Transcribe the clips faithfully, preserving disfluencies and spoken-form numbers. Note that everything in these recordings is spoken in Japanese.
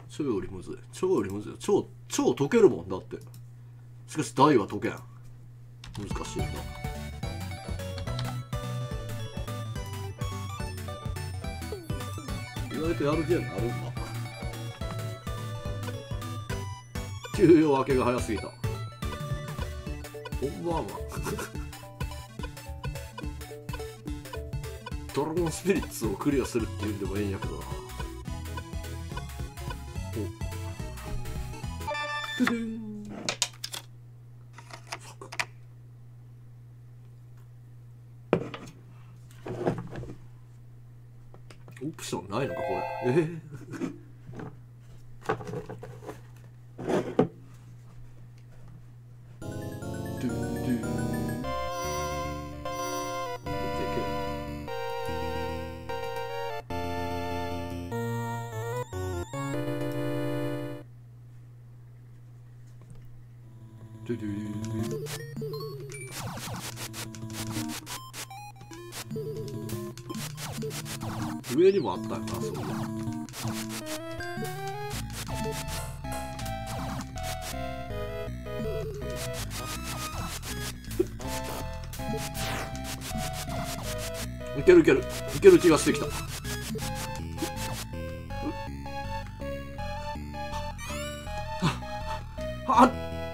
超よりむずい。超よりむずい。超、超解けるもんだって。しかし大は解けん。難しいな。意外とやる気になるんだ。休養明けが早すぎた。ボンバーマンドラゴンスピリッツをクリアするっていうんでもええんやけどな。おででん。オプションないのかこれ。えー上にもあったよな、そういう。いけるいけるいける気がしてきた。はっ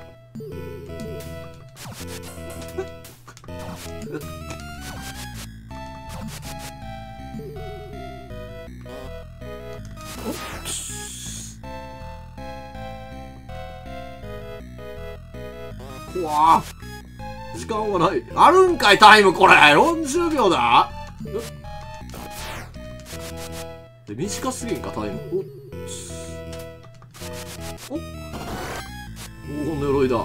怖ー。時間はない。あるんかいタイムこれよんじゅうびょうだ。で短すぎんかタイム。おっおお呪いだ。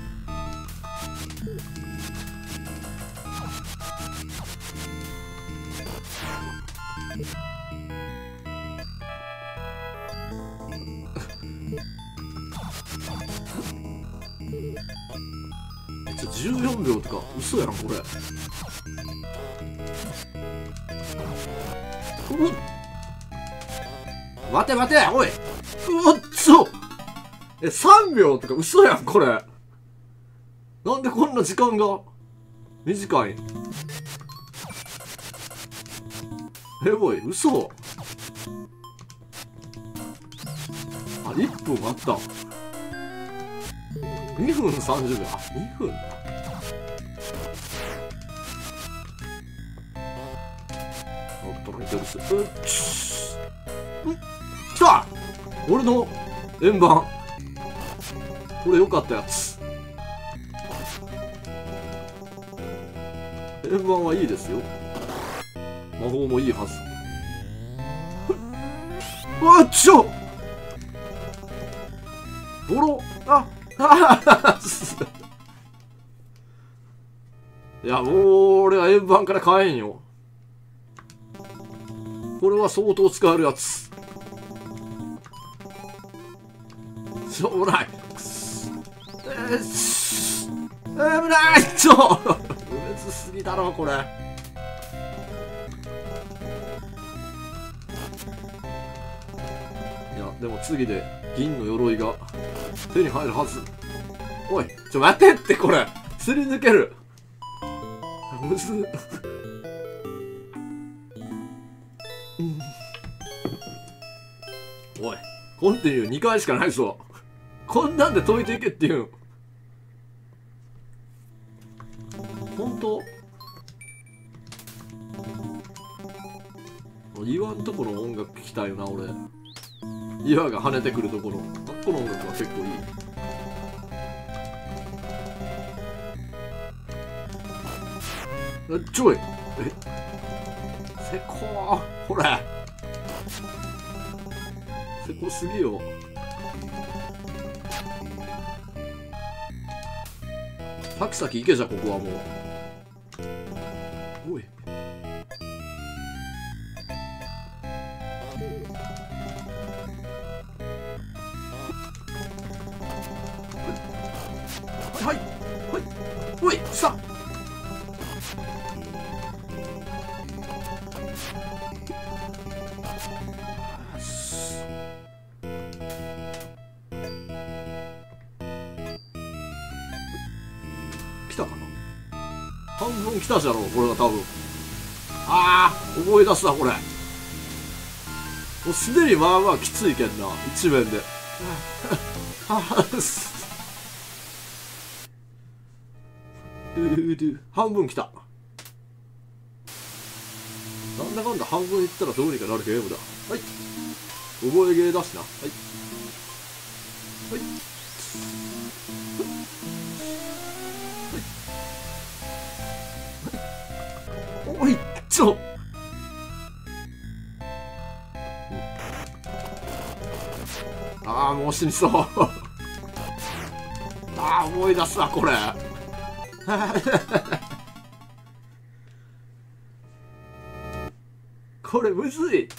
じゅうよんびょうとか嘘やんこれ。うっ待て待ておい。うっそえさんびょうとか嘘やんこれ。なんでこんな時間が短い。えおい嘘。あいっぷんあった。にふんさんじゅうびょう。あにふんだ。おっといけるし。うっしんきた。俺の円盤これ良かったやつ。円盤はいいですよ。魔法もいいはず。うっちょボロああいやもう俺は円盤から買えんよ。これは相当使えるやつ。しょうもない。えー、しえー、危ないちょ不滅すぎだろこれ。いやでも次で銀の鎧が手に入るはず。おいちょ待てってこれすり抜けるむずっ、うん、おいコンティニューにかいしかないぞ。こんなんで解いていけっていうん本当。岩んとこの音楽聞きたいよな俺。岩が跳ねてくるところ、あっこの音楽は結構いい。えちょいえせこーほれせこすぎよ。さきさき行けじゃここはもう。おいはいはいおいさ半分来たじゃろこれが多分。ああ思い出すなこれ。もうすでにまあまあきついけんな一面で。半分来た。なんだかんだ半分いったらどうにかなるゲームだ。はい覚えゲーだしな。はいはいはいおいちょああもう死にそうああ思い出すわこれこれむずい。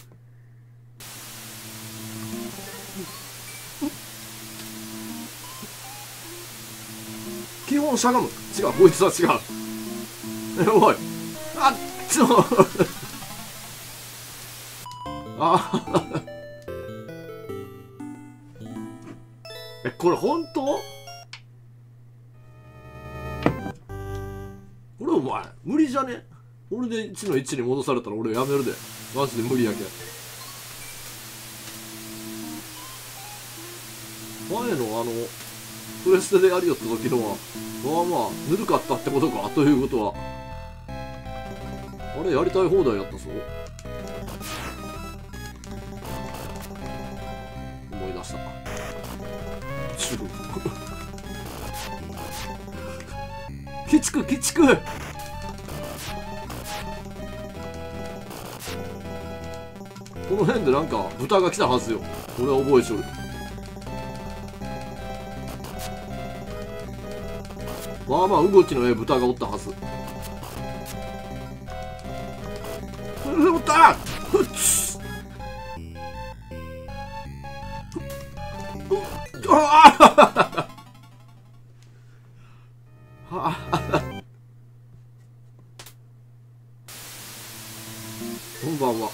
基本しゃがむ。違うこいつは違う。おいあっちょあえこれ本当？これお前無理じゃね？俺でいちのいちに戻されたら俺やめるで。マジで無理やけん。前のあのプレステでやりよった時のはまあまあぬるかったってことか。ということはあれやりたい放題やったぞ。思い出した鬼畜鬼畜この辺でなんか豚が来たはずよ。俺は覚えちょる。まあまあ動きのええ豚がおったはず。おったふっつああこんばんは。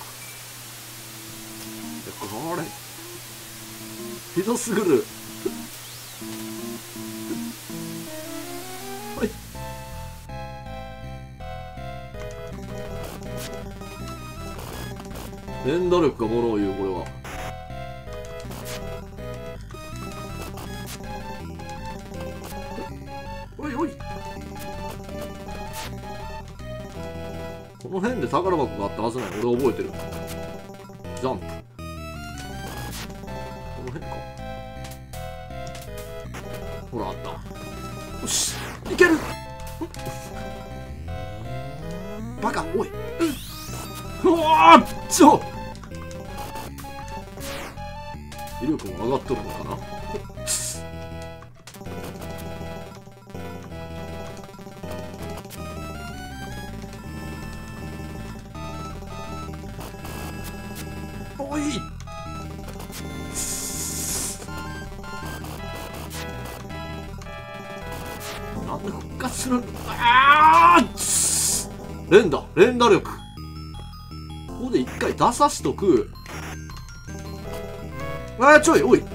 これひどすぎる。はい連打力がものを言うこれは。おいおいこの辺で宝箱があったはずない。俺覚えてる。ジャンプこの辺か。ほらあった。よしいけるバカおい、うん、うわーちょ威力も上がっとるのかな。おいなんで復活するんだ。あー連打連打力。ここで一回出さしとく。あーちょいおい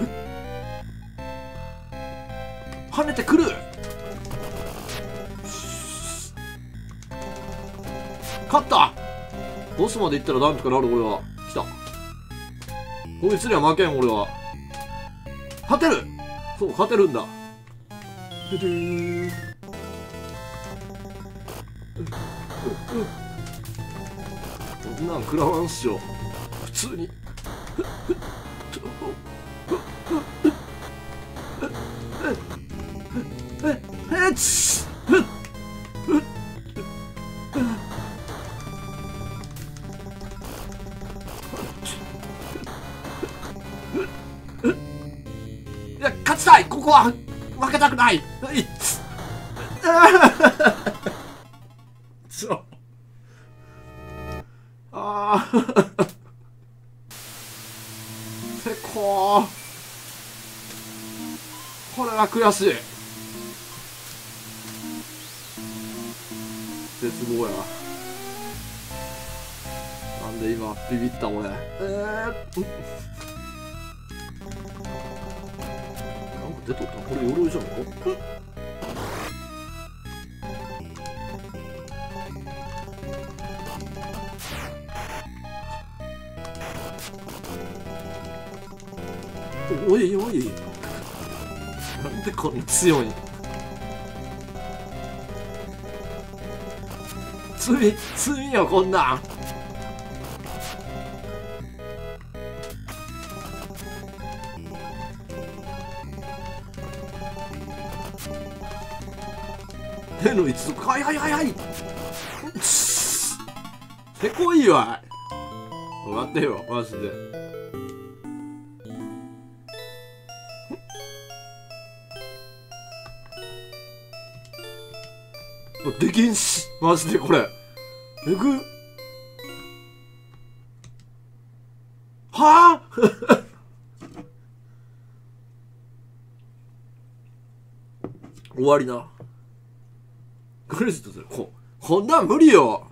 跳ねてくる。勝った。ボスまで行ったらなんとかなる。俺は来た。こいつには負けん。俺は勝てる。そう勝てるんだ。ドゥドゥーこんなん食らわんっしょ普通に。えっちいや勝ちたい。ここは負けたくない。はいちょああせこーこれは悔しい。絶望や。なんで今ビビった俺。えー、なんか出とった。これ鎧じゃんか。 おいおい、なんでこんな強いん。ついついよこんなん。手の一族、はいはいはいはい、せこいわ。待ってよマジで。できんしマジで。これえぐはあ終わりな。クレジットする。ここんなん無理よ。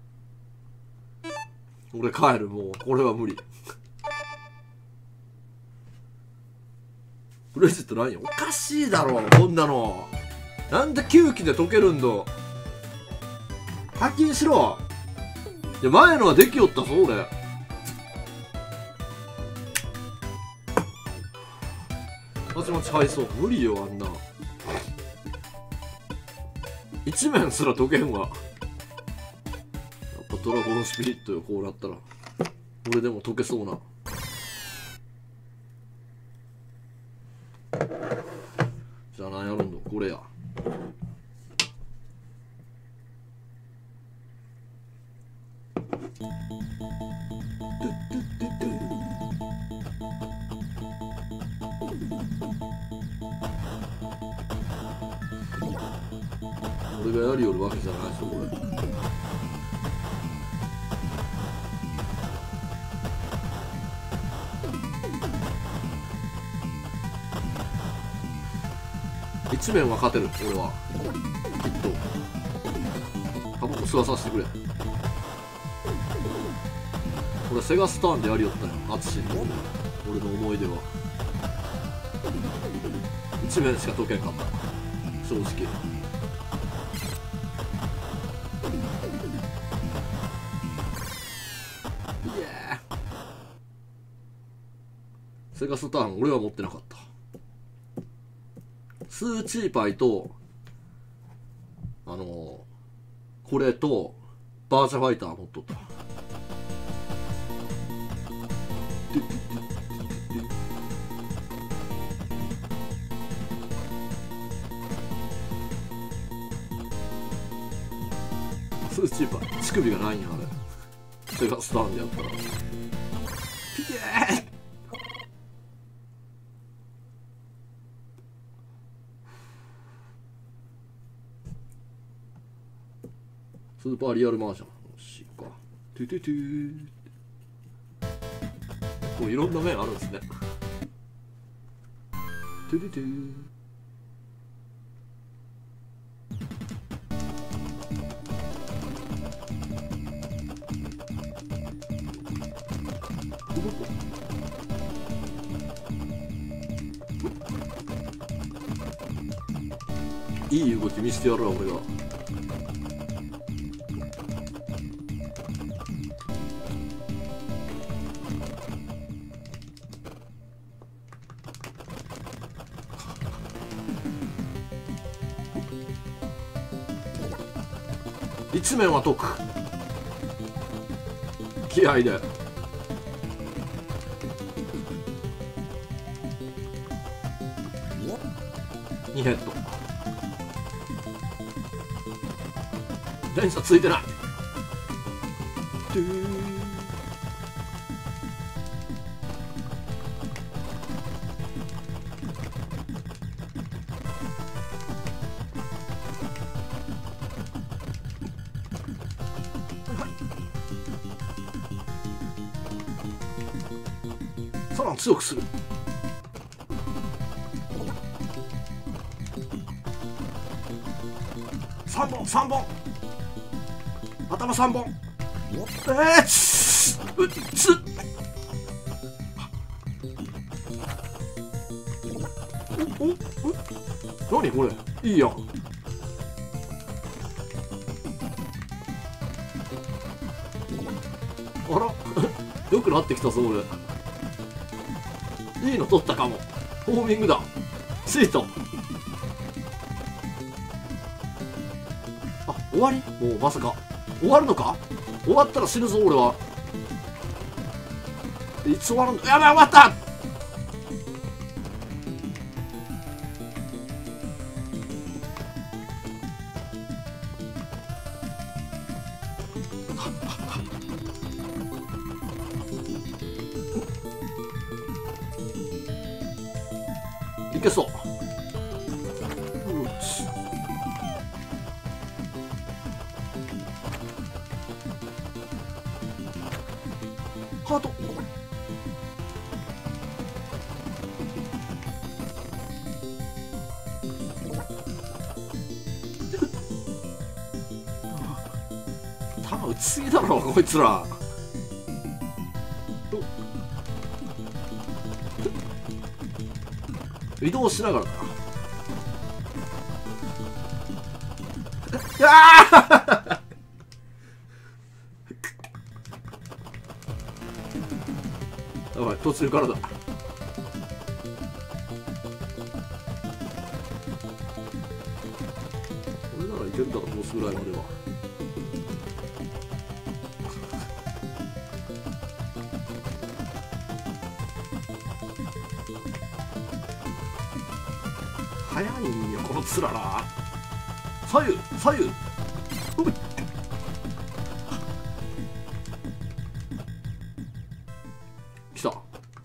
俺帰る。もうこれは無理。クレジットないよ。おかしいだろこんなの。なんできゅうきで解けるんだ。課金しろ。いや前のはできよったぞ俺。まちまち配送無理よあんな。一面すら解けんわ。やっぱドラゴンスピリットよ。こうなったら俺でも解けそうな。じゃあ何やるんだこれや。俺がやりよるわけじゃないですよこれ。一面は勝てる俺はきっと。タバコ吸わさせてくれ。俺セガスターンでやりよったよアツシの。俺の思い出は一面しか解けんかった正直。セガスターン俺は持ってなかった。スーチーパイとあのー、これとバーチャファイター持っとった。スーチーパイ乳首がないんやあれ。セガスターンでやったら。ピエースーパーリアルマージャン。よしか。トゥトゥトゥー。もういろんな面あるんですね。トゥトゥトゥー。いい動き見せてやるわ俺が。一面は解く気合いで。にヘッド連射ついてない。ドゥーさらに強くする。さんぼんさんぼん頭さんぼん。えー、つうっつっおお何これいいやん。あらよくなってきたぞ俺。 いいの取ったかも。ホーミングだ。シート。あ、終わり？もうまさか終わるのか？終わったら死ぬぞ俺は。いつ終わるんだ。やばい、終わった。いけそう。うちハート。弾打ちすぎだろこいつら。移動しながらだな。いやーやばい、途中からだ。これならいけるだろ、ボスぐらいまでは。早いんよこのつらら。左右左右。うい来た。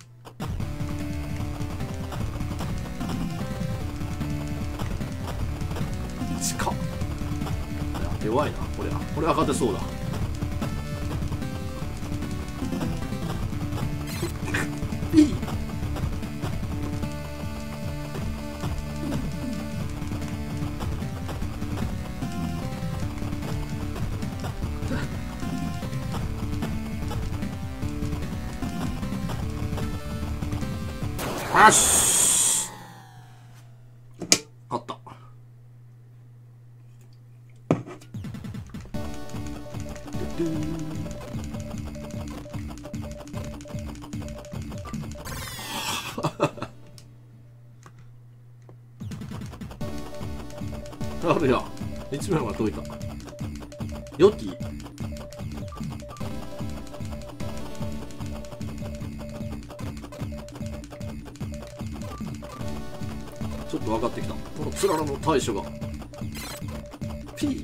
近っ。弱いなこれは。これは勝てそうだ。いい。よし勝った。あるや一面は解いた。よきちょっと分かってきた。このつららの対処が P。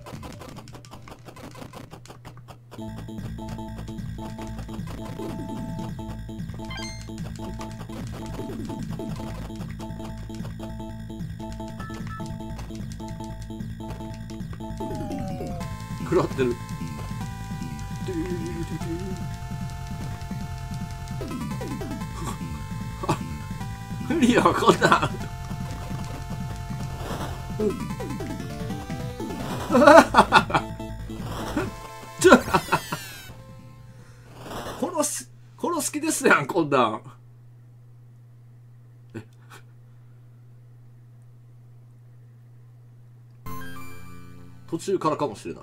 食らってる。無理よこんなん。殺す殺す気ですやんこんなん。え途中からかもしれない。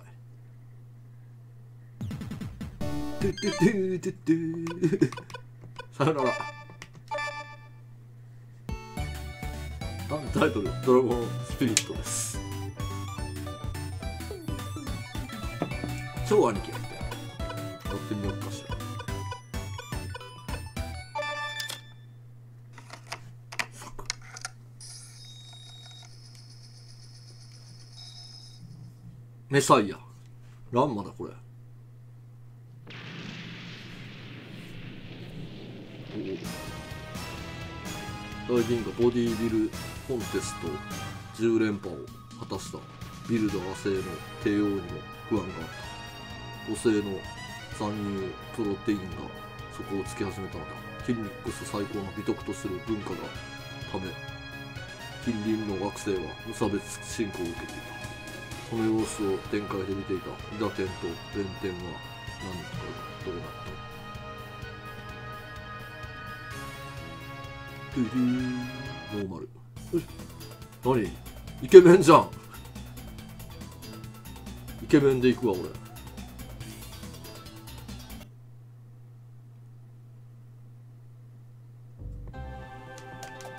さよなら。タイトルドラゴンスピリットです。超兄貴やってやってみようかしら。メサイアランマだこれ。大銀河ボディービルコンテストじゅう連覇を果たしたビルド亜生の帝王にも不安があった。母性の残留プロテインがそこをつき始めたのだ。キンニックス最高の美徳とする文化がため近隣の惑星は無差別侵攻を受けていた。その様子を展開で見ていた伊田天と弁天は何かがどうなった。ドゥドゥノーマル。何イケメンじゃん。イケメンで行くわ俺。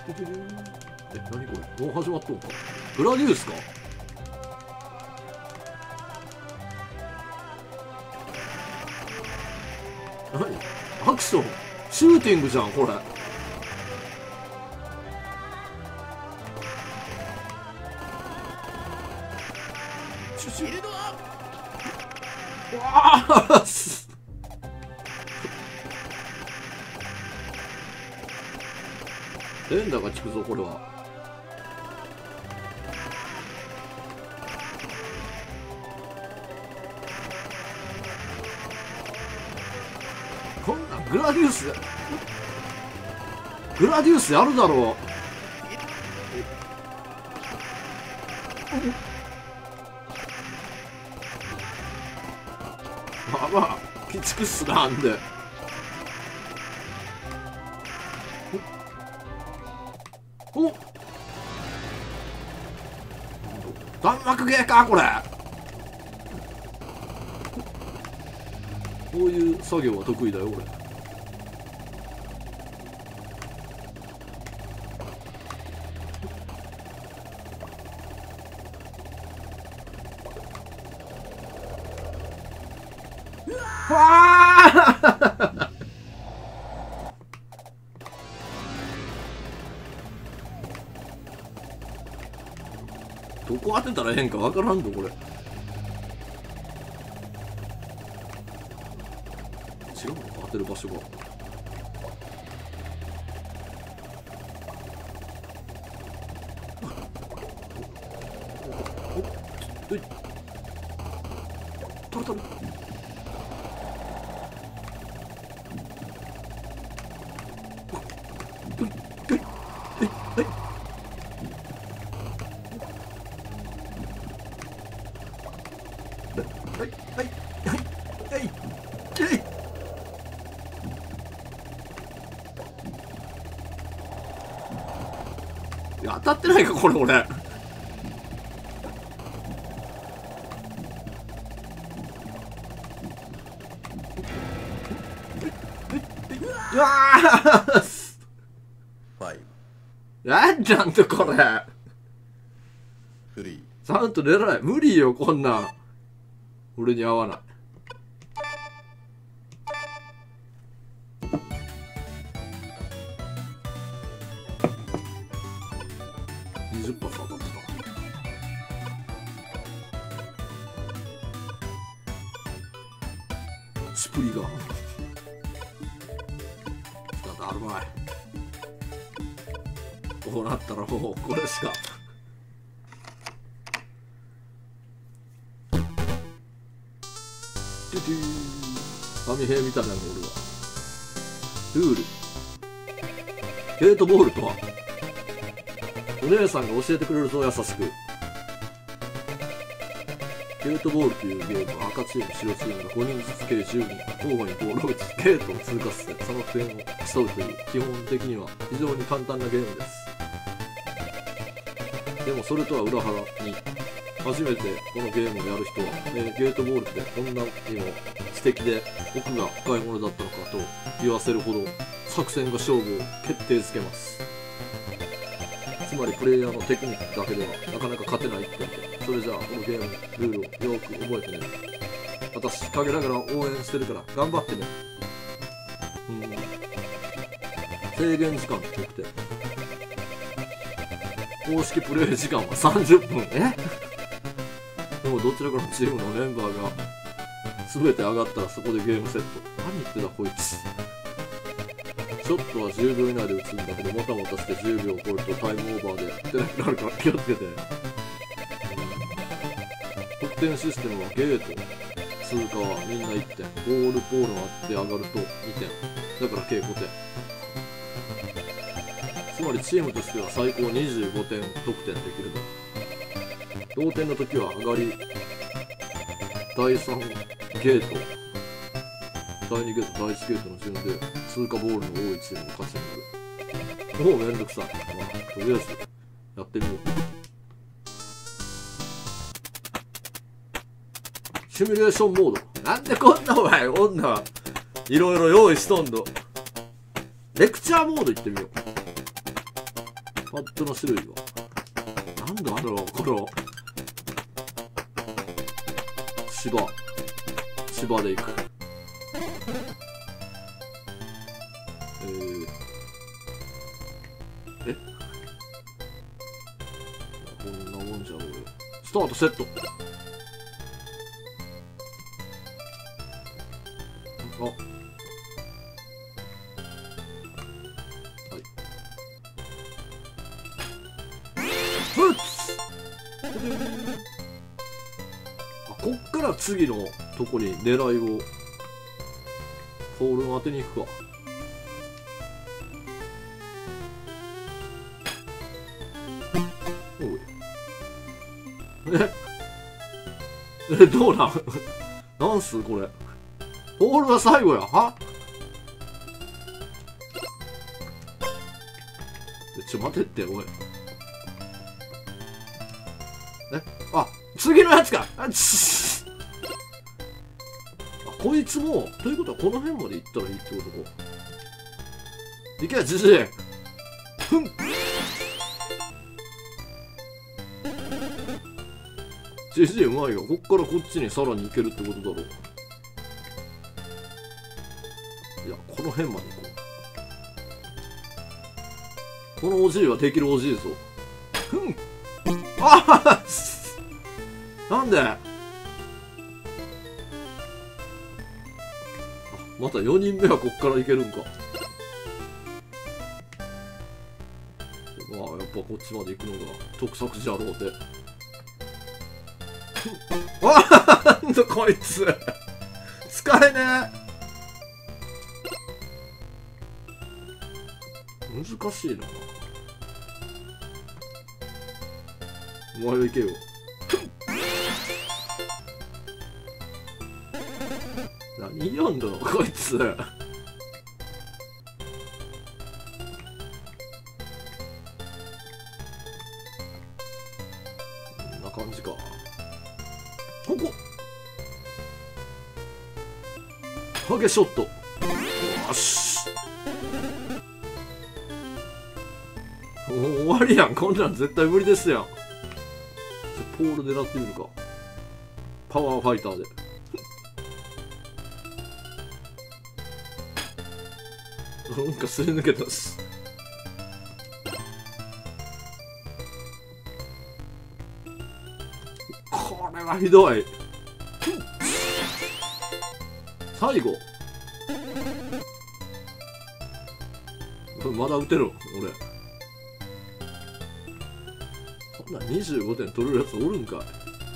え、何これ、もう始まっとんか。グラディウスか。何アクションシューティングじゃんこれ。シュシュうわあ連打が効くぞこれは。こんなんグラディウスグラディウスやるだろう。まあまあ鬼畜っすなんで。お弾幕ゲーかこれ。こういう作業は得意だよ俺。わあどこ当てたらええんかわからんぞこれ。違うのか当てる場所が。おっ取る取る。はいはいはいはいいや当たってないかこれ俺。うわーなんじゃんとこれ。ちゃんと狙え。無理よこんなん俺に合わない。にじゅっ発当たってた。スプリガー仕方あるまい。こうなったらもうこれしか。紙兵みたいなの俺は。ルールゲートボールとはお姉さんが教えてくれるぞ優しく。ゲートボールというゲームは赤チーム白チームがごにんずつ計じゅうにんが交互にボールを打ちゲートを通過させその点を競うという基本的には非常に簡単なゲームです。でもそれとは裏腹に初めてこのゲームをやる人は、えー、ゲートボールってこんなにも知的で奥が深いものだったのかと言わせるほど作戦が勝負を決定づけます。つまりプレイヤーのテクニックだけではなかなか勝てないってわけ。それじゃあこのゲームのルールをよく覚えてね。私陰ながら応援してるから頑張ってね。うん制限時間って得点公式プレイ時間はさんじゅっぷん。えでもどちらかのチームのメンバーが全て上がったらそこでゲームセット。何言ってたこいつ。ショットはじゅうびょう以内で打つんだけどもたもたしてじゅうびょうを超えるとタイムオーバーで打てなくなるから気をつけて。得点システムはゲート通過はみんないってん、ゴールポールがあって上がるとにてんだから計ごてん。つまりチームとしては最高にじゅうごてん得点できるの。同点の時は上がりだいさんゲートだいにゲートだいいちゲートの順で通過ボールの多いチームの勝ちになる。もうめんどくさい。まあとりあえずやってみよう。シミュレーションモード。なんでこんなお前女はいろいろ用意しとんの。レクチャーモードいってみよう。 パッドの種類はなんだろう、この芝芝でいく。えー、えこんなもんじゃろうよ。スタートセット。あ、はい。ふっつ。あ、こっから次のとこに狙いをポールを当てに行くか。おい。ええ、どうなんなんすこれ。ポールが最後や。はちょ、待てって、おい。えあ、次のやつか。あちあ、こいつも、ということはこの辺まで行ったらいいってことか。いけ、じじい。ふん。じじいうまいよ。こっからこっちにさらに行けるってことだろう。いや、この辺まで行こう。このおじいはできるおじいぞ。ふん。ああなんであ、またよにんめはこっから行けるんか。まあやっぱこっちまで行くのが得策じゃろうて。あなんだこいつ使えねえ。難しいな。お前は行けよ。何言うんだろこいつ。こんな感じか。ここハゲショット。よしもう終わりやん。こんなん絶対無理ですやん。ポール狙ってみるか。パワーファイターで。なんかすり抜けたし。これはひどい。最後まだ打てる俺。こんなにじゅうごてん取れるやつおるんかい。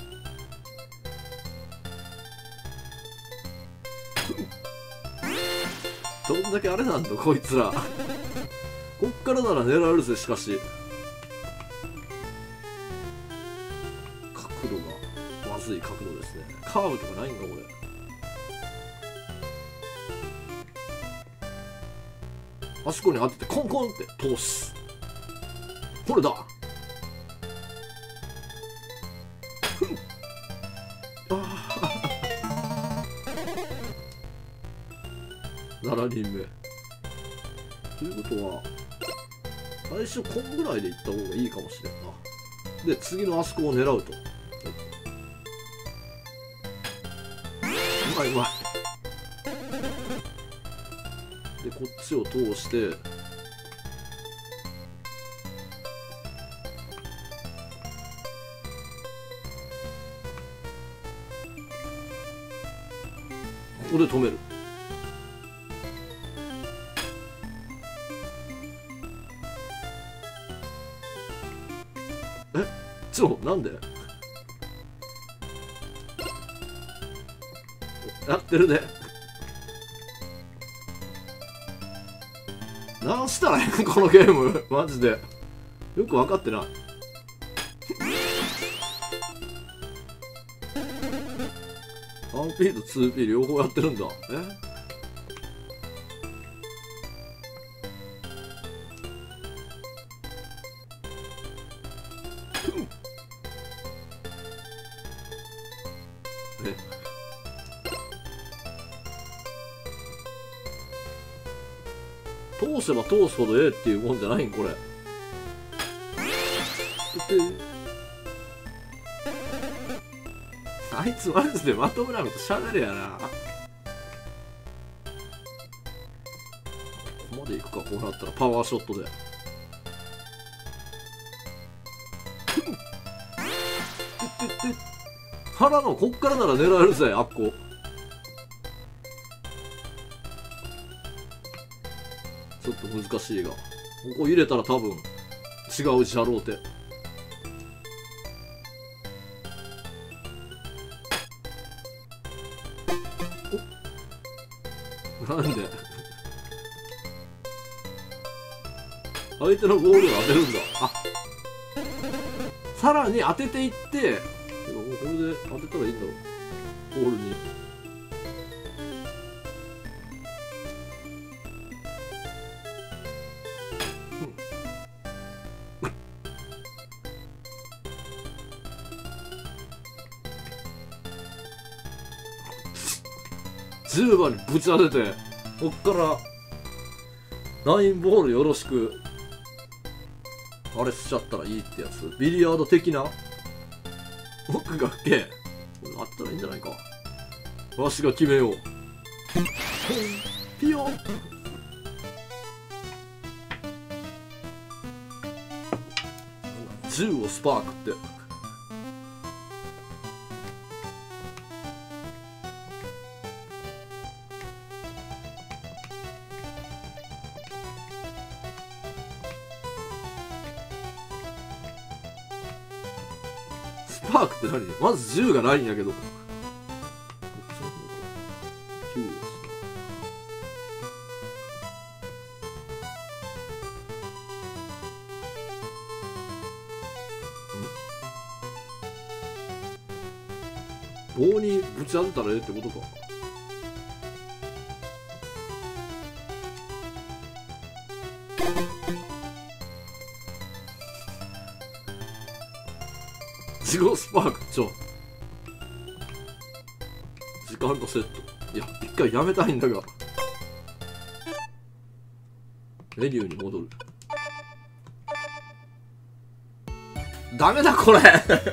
どんだけあれなんだこいつら。こっからなら狙えるぜ。しかし角度がまずい角度ですね。カーブとかないんかこれ。あそこに当ててコンコンって通す。これだ。ななにんめということは最初こんぐらいでいった方がいいかもしれんな。で次のあそこを狙うと。うまいうまい。でこっちを通してここで止める。えちょなんでやってるね。何したらいいのこのゲームマジでよく分かってない。ワンピーとツーピー両方やってるんだ。ええ通せば通すほどええっていうもんじゃないんこれ。 あいつマジでまともなことしゃべれやな。ここまでいくか、こうなったらパワーショットで。腹のこっからなら狙えるぜ、あっこ。ちょっと難しいが、ここ入れたら多分違うじゃろうて。おなんで相手のゴールを当てるんだ。あ、さらに当てていって、これで当てたらいいんだろう、ゴールに。じゅうばんにぶち当てて、こっからナインボールよろしくあれしちゃったらいいってやつ。ビリヤード的な奥がっけえ。あったらいいんじゃないか。わしが決めよう。ピヨン。銃をスパークって。スパークって何？まず銃がないんやけど。棒にぶち当てたらええってことか。ジゴスパークちょ時間とセット。いや一回やめたいんだが、メニューに戻る。ダメだこれ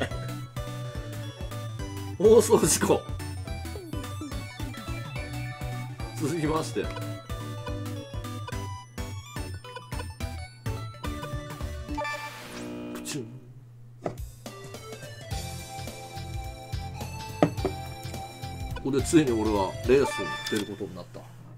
放送事故。続きまして、プチュン。ここでついに俺はレースに出ることになった。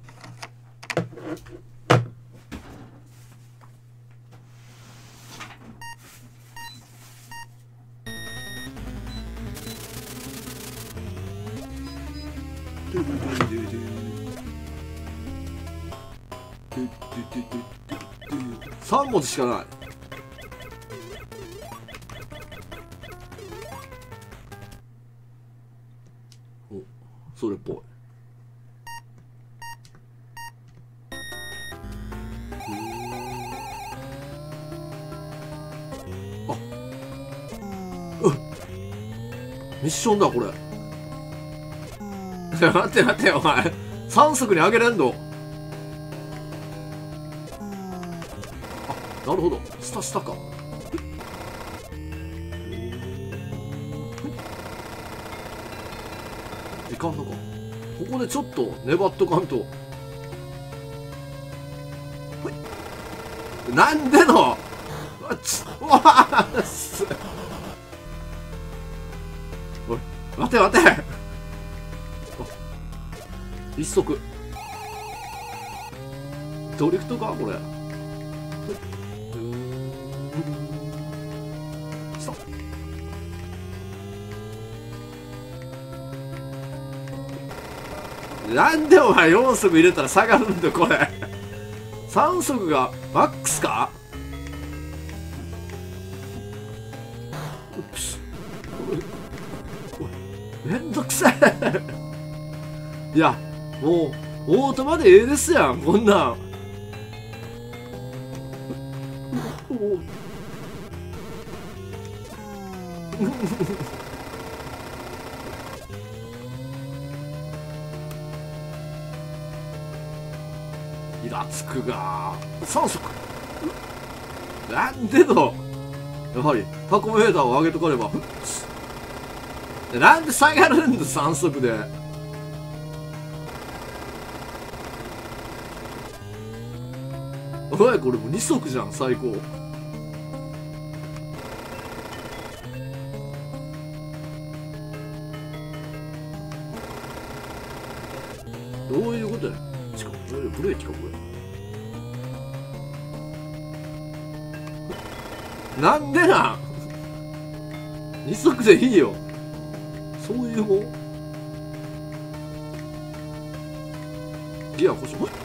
さん文字しかない。お、それっぽい。あ、うっ、ミッションだこれ。待って待ってお前、さん速に上げれんの。あ、なるほど、下下か。いかんのか。ここでちょっと粘っとかんと。なんでのちおい待て待て、一足ドリフトかこれ。なんでお前よん速入れたら下がるんだよこれ。さん速がマックスか。めんどくさいいやもうオートマでええですやんこんなん。イラつくがさん速なんでのやはりタコメーターを上げとかれば。なんで下がるんださん速で。おいこれもうに速じゃん最高。どういうことやねん。しかもブレーキかこれ。なんでなんに速でいいよ。そういうもん。ギア故障。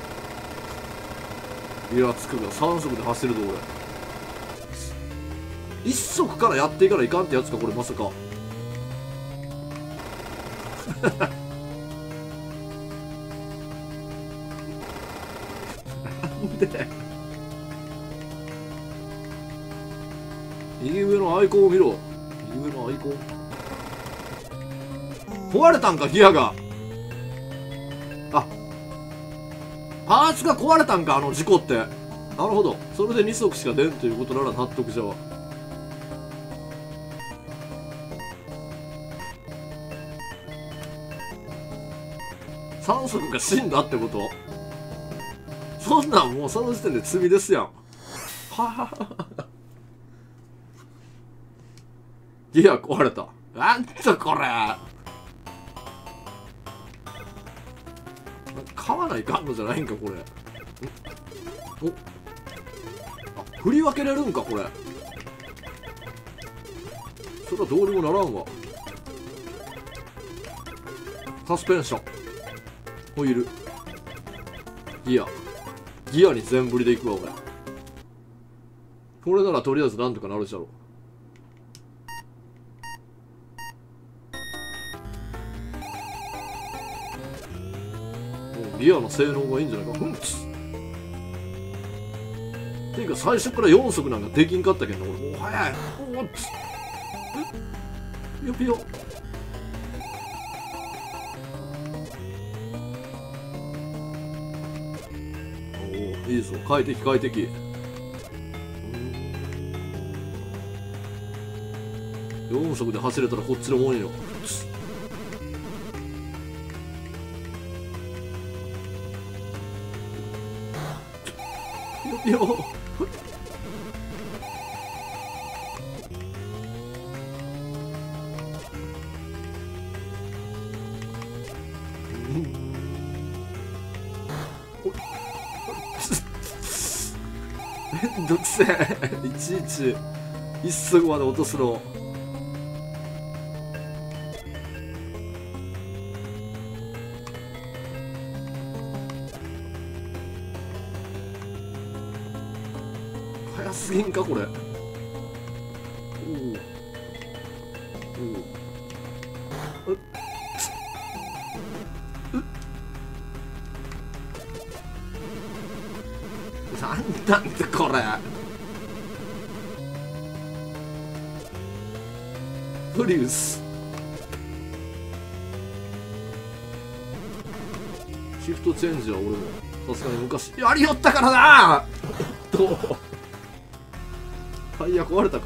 ギアつくがさん速で走るぞ俺。いっ速からやっていかないかんってやつかこれまさか。なんで右上のアイコンを見ろ。右上のアイコン壊れたんかギアが。あ、パーツが壊れたんかあの事故って。なるほど、それでに速しか出んということなら納得じゃわ。さん速が死んだってこと。そんなんもうその時点で罪ですやん。ははギア壊れた。なんだこれ。買わないかんのじゃないんかこれ。おあ、振り分けれるんかこれ。それはどうにもならんわ。サスペンション、ホイール、ギア、ギアに全振りでいくわ俺。これならとりあえずなんとかなるじゃろ。ギアの性能がいいんじゃないか。うんつっていうか最初からよん速なんかできんかったけど俺。もう早い。おっつえよぴよ。おおいいぞ快適快適。よん速で走れたらこっちのもんよ。よっめんどくせえ。いちいち一速まで落とすの。早すぎんかこれ。おおおなんなんだこれ。プリウスシフトチェンジは俺もさすがに昔やりよったからな。どうタイヤ壊れたか。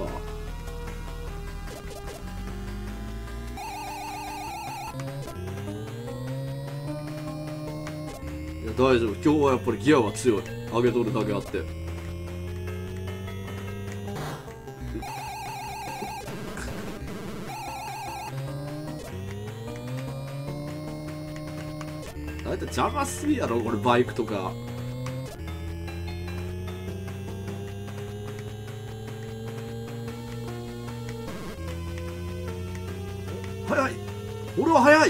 いや大丈夫、今日はやっぱりギアは強い。上げとるだけあって。だいたい邪魔すぎやろこれバイクとか。早い、俺は早い。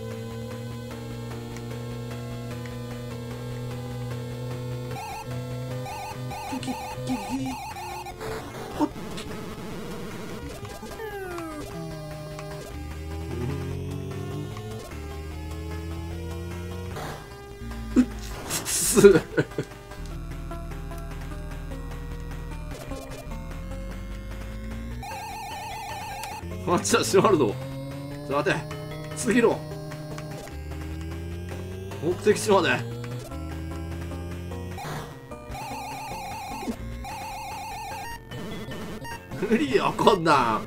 キキキキほっうっつマッチは閉まるぞ。ちょっと待って、次の目的地まで。 無理よこんなん。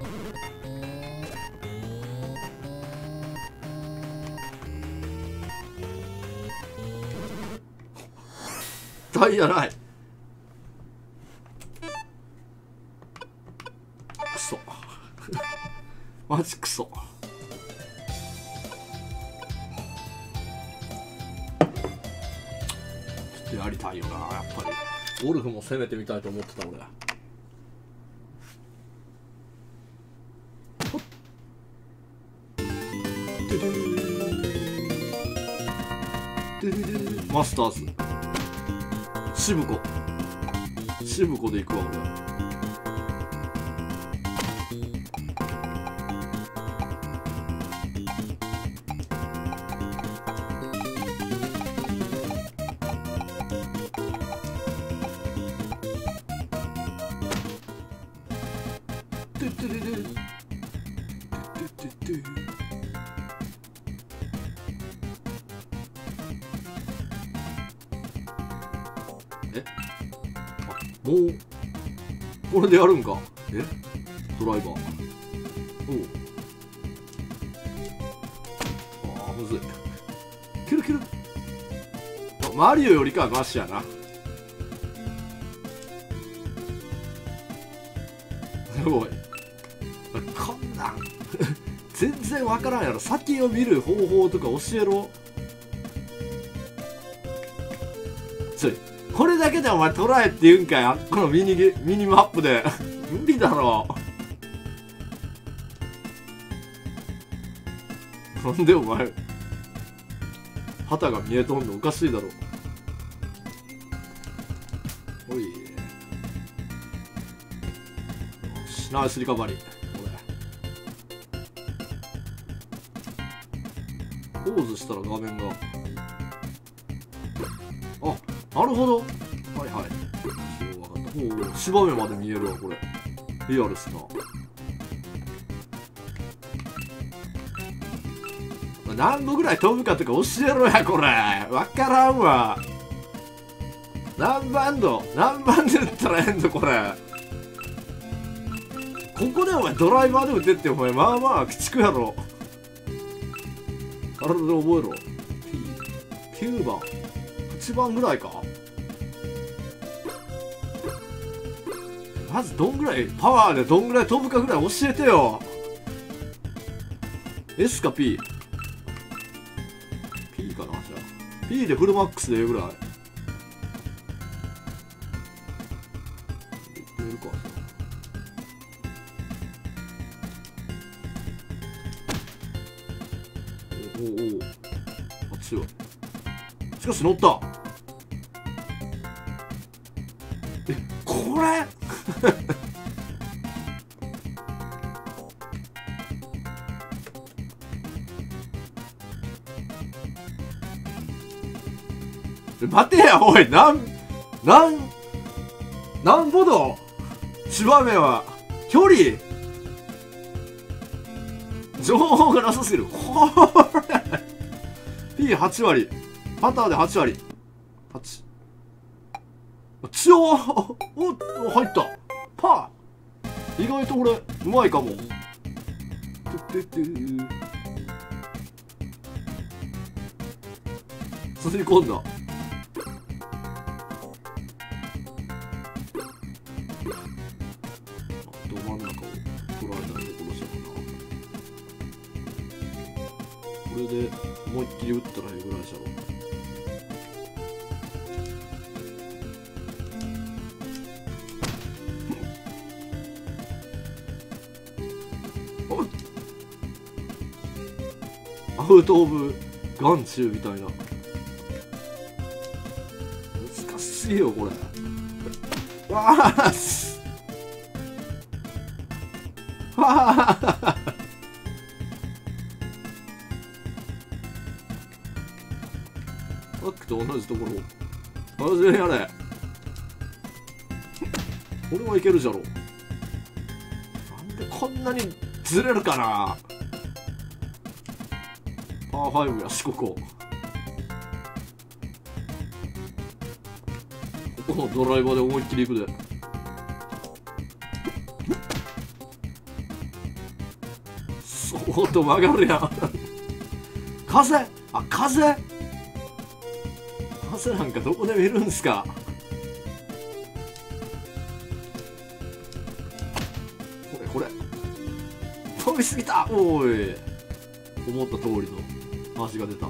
タイヤない。クソマジクソ。ちょっとやりたいよな、やっぱり。ゴルフも攻めてみたいと思ってた俺。マスターズ渋子渋子で行くわ俺。えあもうこれでやるんか。えドライバー。おうあーむずい。キルキルマリオよりかはマシやな。すごいこんなん全然わからんやろ。先を見る方法とか教えろ。ちょいこれだけでお前捉えって言うんかい。このミニゲミニマップで無理だろ。なんでお前旗が見えとんのおかしいだろ。おいナイスリカバリー。ポーズしたら画面があ、なるほど。はいはい。分かった。おお、芝目まで見えるわこれ。リアルっすな。何歩ぐらい飛ぶかとか教えろやこれ。わからんわ。何バンド何バンで打ったらええんだこれ。ここでお前ドライバーで打てってお前まあまあ鬼畜やろ。体で覚えろ。きゅうばんはちばんぐらいか。まずどんぐらいパワーでどんぐらい飛ぶかぐらい教えてよ。 S か P？ P かな。じゃあ P でフルマックスでええぐらい出るか。おおおお強い。しかし乗った。えこれ待てやおい。なんなんなんぼど芝目は距離情報がなさすぎる。これ ピーはち 割パターではち割はち強っおお入ったパー。意外と俺うまいかも。てってって吸い込んだ。ど真ん中を捉えたいところじゃんな。これで思いっきり打ったらいいぐらいじゃろ。アウトオブ眼中みたいな。難しいよこれ。わあわあさっきと同じところ同じやれ。俺はいけるじゃろ。なんでこんなにずれるかな。パーファイブやしここ。ここのドライバーで思いっきりいくで。 おっと曲がるやん。風、あ、風風なんかどこでもいるんすか。これこれ飛びすぎた。おい、思った通りの足が出た。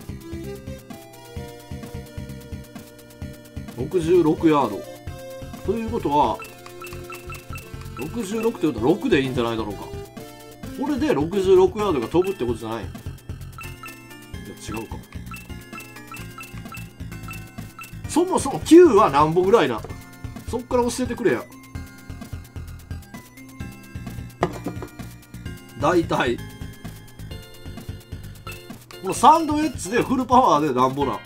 ろくじゅうろくヤードということはろくじゅうろくってことはろくでいいんじゃないだろうか。これでろくじゅうろくヤードが飛ぶってことじゃない。いや違うか。そもそもきゅうは何歩ぐらいな。そっから教えてくれや。大体このサンドウェッジでフルパワーでなんぼな。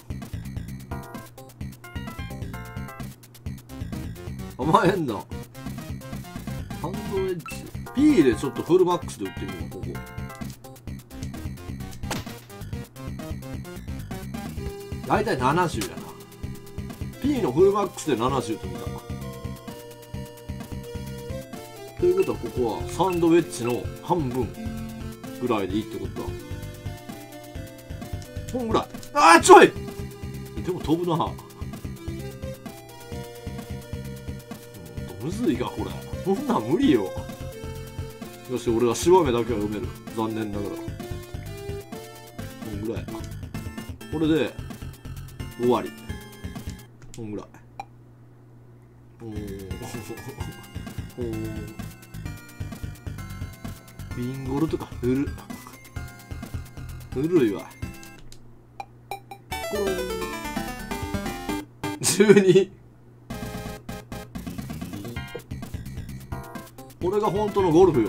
甘えんな。サンドウェッジ P でちょっとフルマックスで打ってみよう。ここ大体ななじゅうやな。 P のフルマックスでななじゅうってことだ。ということはここはサンドウェッジの半分ぐらいでいいってことだ。こんぐらい。あーちょいでも飛ぶな。むずいがこれ。こんなん無理よ。よし、俺はしばめだけは読める。残念ながら。こんぐらい。これで終わり。こんぐらい。おーおービンゴルとかふる古いわ。コロンじゅうに。これが本当のゴルフよ。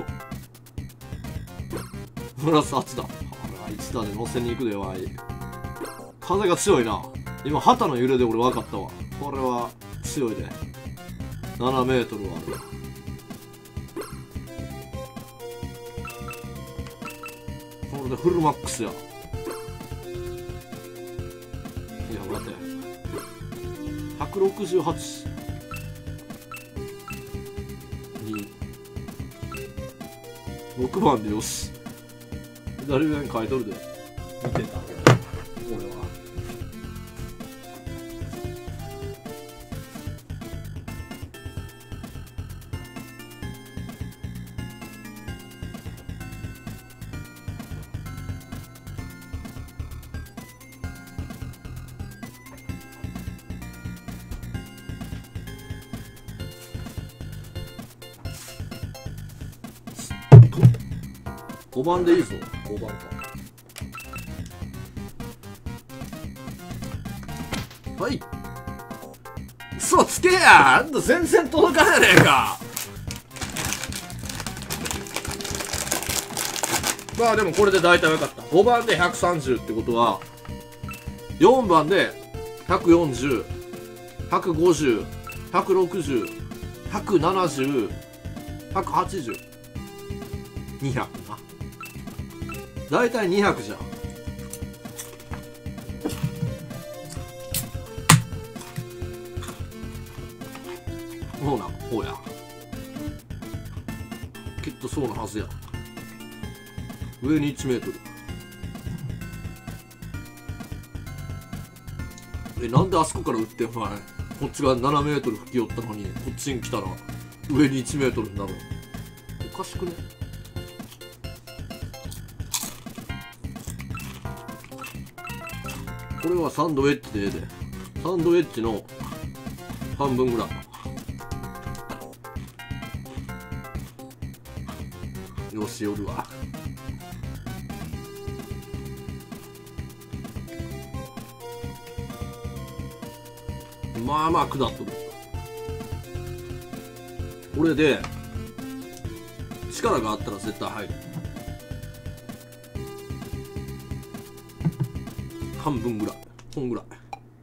プラスはちだ。あらいちだで乗せに行くでわい。風が強いな。今旗の揺れで俺分かったわ。これは強いで。ななメートルはある。これでフルマックスや。いや待て。ひゃくろくじゅうはちにろくばんでよし。左上に書いとるで。見てた俺は。ごばんでいいぞ。ごばんか。はい。嘘つけや。あんた全然届かんやねえか。まあでもこれで大体分かった。ごばんでひゃくさんじゅうってことはよんばんでひゃくよんじゅう、ひゃくごじゅう、ひゃくろくじゅう、ひゃくななじゅう、ひゃくはちじゅう、にひゃくな。大体にひゃくじゃん。そうなん、こうや。きっとそうなはずや。上にいちメートル。え、なんであそこから撃ってんの。こっちがななメートル吹き寄ったのに、こっちに来たら上にいちメートルになる。おかしくね。これはサンドウェッジでええで。サンドウェッジの半分ぐらい。よし、寄るわ。まあまあ下っとる。これで力があったら絶対入る。半分ぐらい、こんぐらい。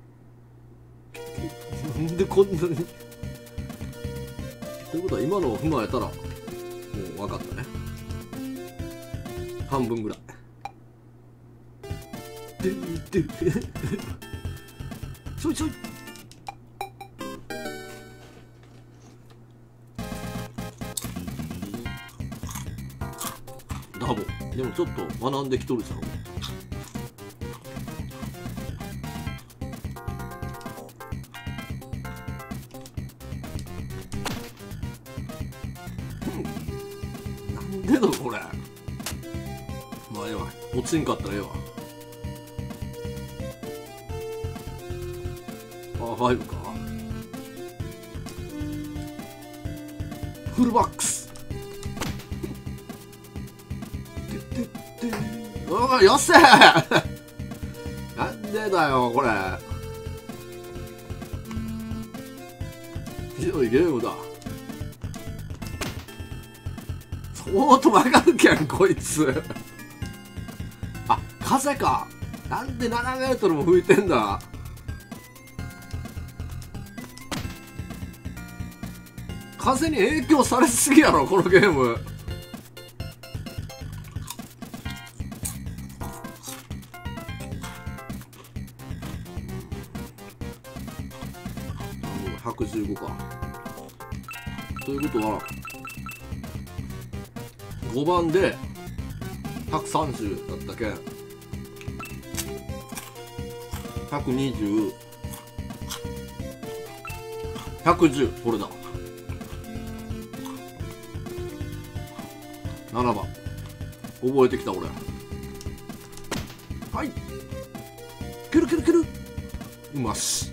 なんでこんなに。ということは今のを踏まえたらもう分かったね。半分ぐらい。ちょいちょい。ダボ。 でもちょっと学んできとるじゃん。なんでだこれ。まあええわ、落ちんかったらええわ。パーファイブか。フルバックス。うわ、よっせーなんでだよこれ。ひどいゲームだ。相当曲がるけんこいつあ、風か。なんでななメートルも吹いてんだ。風に影響されすぎやろこのゲーム。ひゃくじゅうごか。ということはごばんでひゃくさんじゅうだったけんひゃくにじゅう、ひゃくじゅう、これだ。ななばん覚えてきた俺。はい、けるけるける、うまし。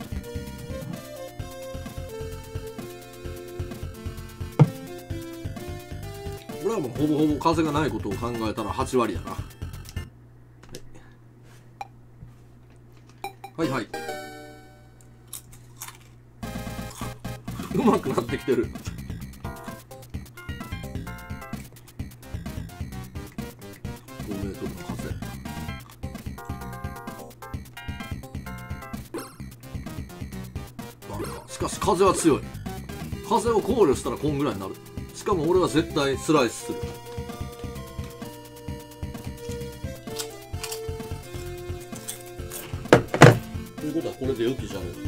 これはもうほぼほぼ風がないことを考えたらはちわりやな。はいはい、うまくなってきてる。ごメートルの風。なんかしかし風は強い。風を考慮したらこんぐらいになる。しかも俺は絶対スライスする。ということはこれで良きじゃろう。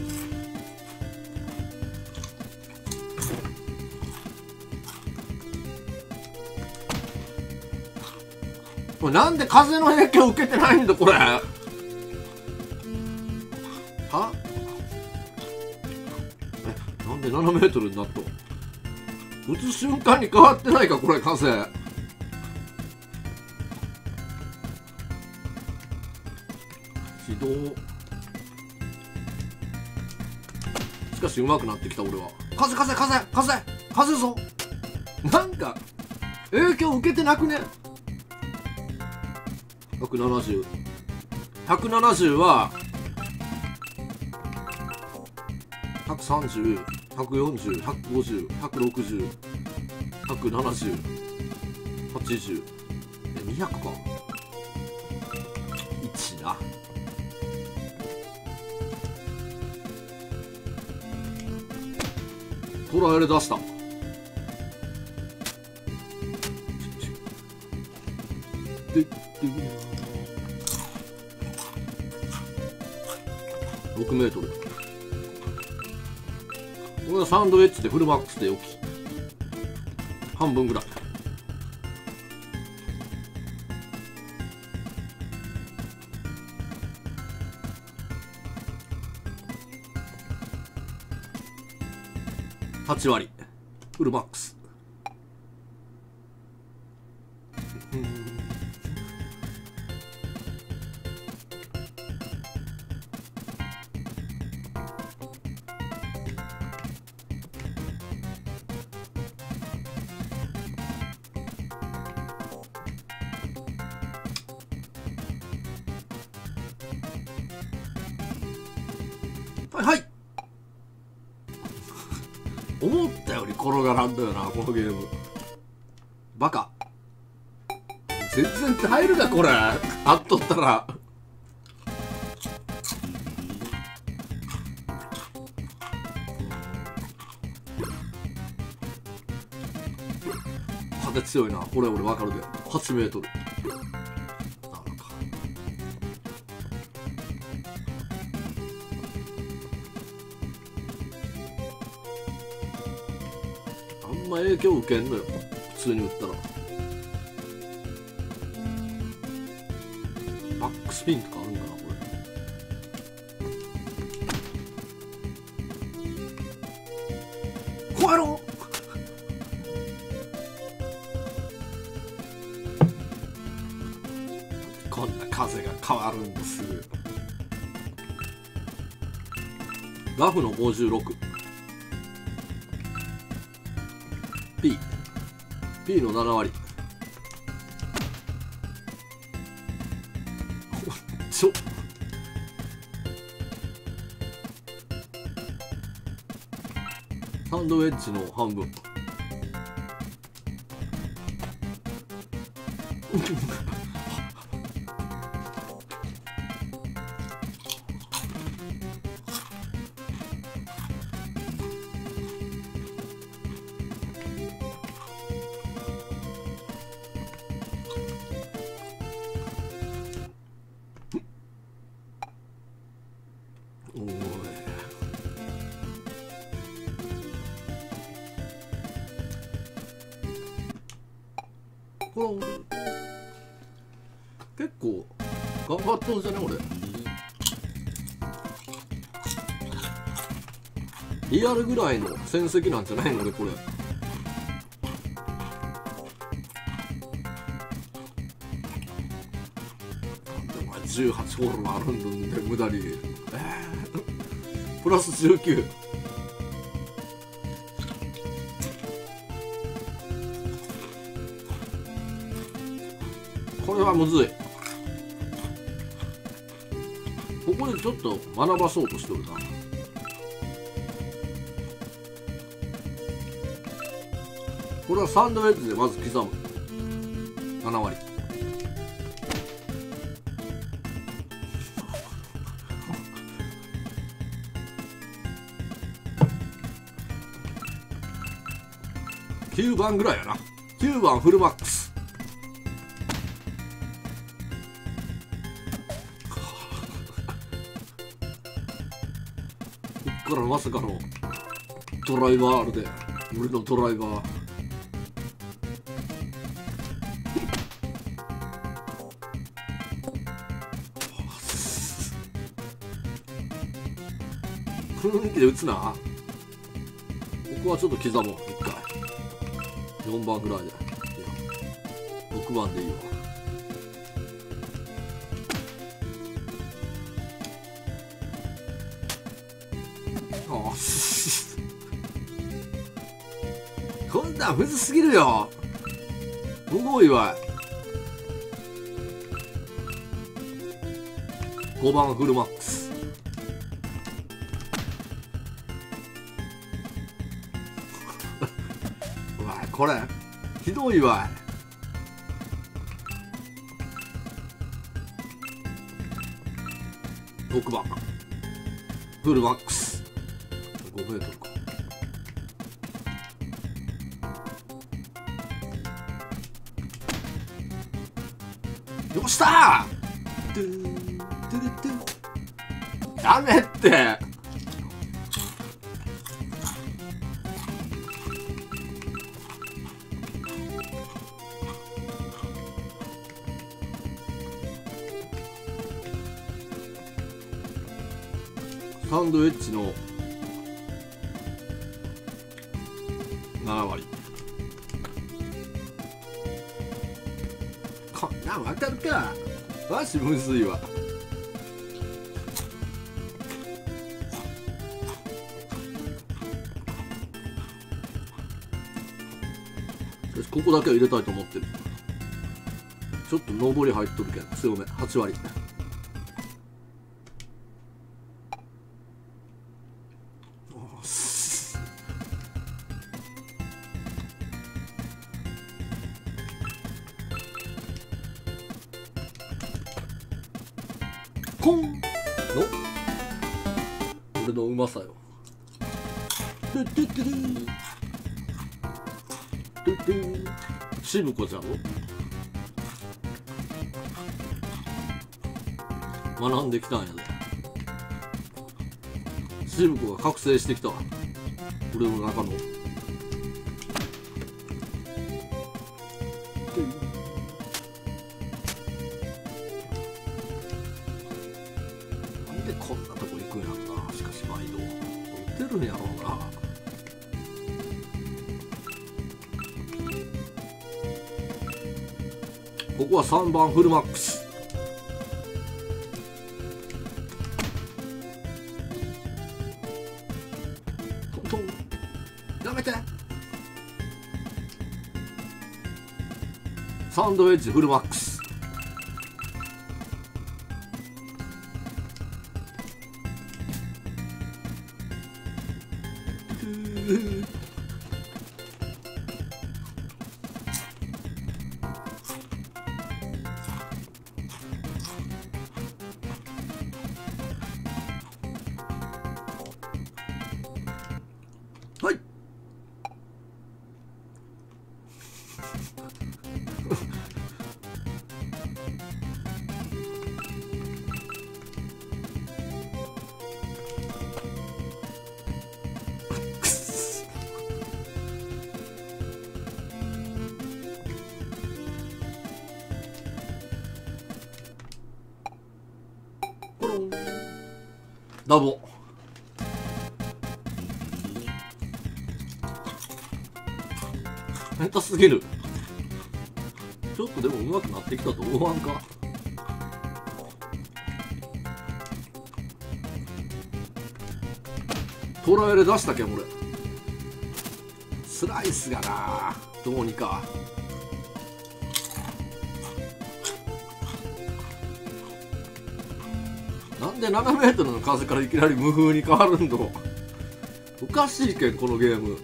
これなんで風の影響受けてないんだこれ。はえ、なんでななメートルになっと。打つ瞬間に変わってないかこれ風。起動。しかし上手くなってきた俺は。風風風風風ぞ。なんか影響受けてなくね。ひゃくななじゅう、ひゃくななじゅうはひゃくさんじゅう、ひゃくよんじゅう、ひゃくごじゅう、ひゃくろくじゅう、ひゃくななじゅう、はちじゅう、え、にひゃくか。いちな。トライで出した。で、で、ろくメートル。これはサンドウェッジでフルマックスで置き半分ぐらい。はちわりフルマックス。はいはい。思ったより転がらんだよなこのゲーム。バカ。全然耐えるなこれ。あっとったら。風強いなこれ。俺分かるで。はちメートル。あんま影響受けんのよ普通に打ったら。 バックスピンとかあるんかなこれ。こうやろこんな風が変わるんです。ラフのごじゅうろく。 P P のなな割。ちょサンドウェッジの半分。おいこれ結構頑張っとんじゃね俺。リアルぐらいの戦績なんじゃないの俺これ。じゅうはちホールもあるんで無駄に、えー、プラスじゅうきゅう。これはむずい。ここでちょっと学ばそうとしてるな。これはサンドウェッジでまず刻む。なな割。きゅうばんぐらいやな。きゅうばんフルマックス。こっからまさかのドライバーあるで。俺のドライバー。雰囲気で打つな。ここはちょっと刻もう一回。よんばんぐらいで。いやろくばんでいいわ。ああこんなんむずすぎるよ。すごいわ。ごばんフルマックス。うわこれひどいわ。ろくばんフルマックス。ごメートルか。よっしゃー。ダメって。サンドウェッジのなな割。こんなんわかるか。マジむずいわ。よしここだけは入れたいと思ってる。ちょっと上り入っとるけん強めはち割。コンの俺のうまさよ。トゥトゥトゥルートゥトゥー渋子ちゃんの学んできたんやで。渋子が覚醒してきた俺の中の。 ここはさんばんフルマックス。トントン。やめて。サンドウェッジフルマックス。はい。ポロン。ダボ。下手すぎる。ちょっとでも上手くなってきたと思わんか。トライで出したけん俺。スライスがな、どうにか。なんでななメートルの風からいきなり無風に変わるんだ。おかしいけんこのゲーム。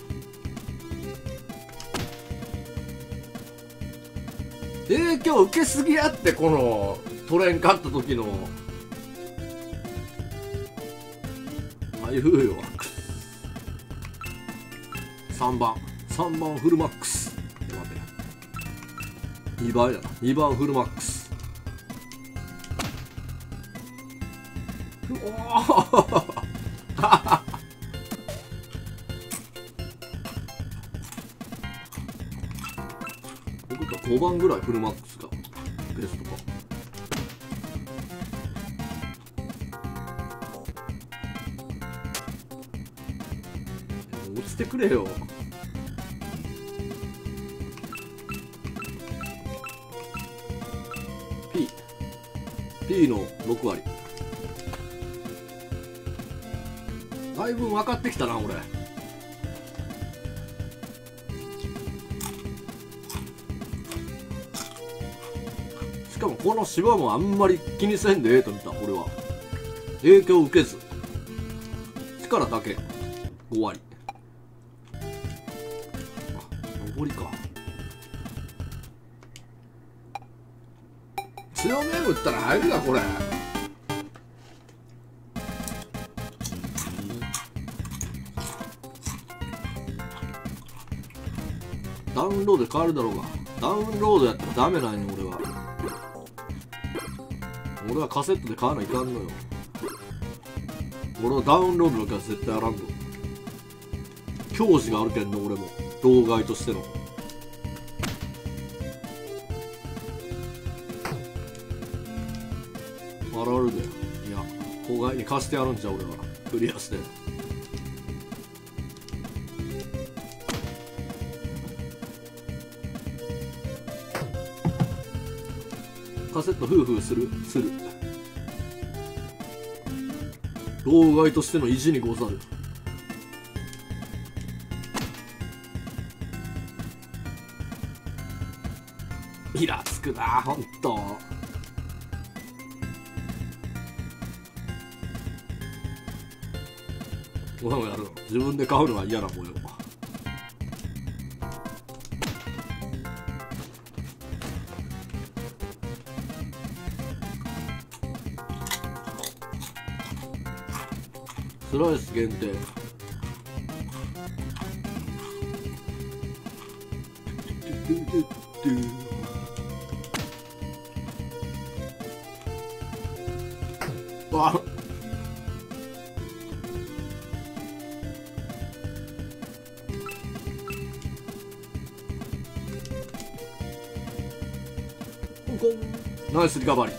影響受けすぎやって、このトレン勝った時の台風よ。さんばんさんばんフルマックス。待て、にばいだな。にばんフルマックス。おおごばんぐらいフルマックスがベストか。落ちてくれよ。P P のろくわり。だいぶ分かってきたな俺。しかもこの芝もあんまり気にせんでええと見た。俺は影響受けず、力だけごわり。あ、上りか。強め打ったら入るかこれ。ダウンロードで変わるだろうが。ダウンロードやったらダメなんよ俺は。俺はカセットで買わないかんのよ。俺はダウンロードだけは絶対やらんの。教示があるけんの俺も動画としての。あらるで。いや、子飼いに貸してやるんじゃ俺は。クリアして。カセットフーフーするする。老害としての意地にござる。イラつくなほんと。もうやるの自分で買うのは嫌な模様。スライス限定。あ、ナイスリカバリー。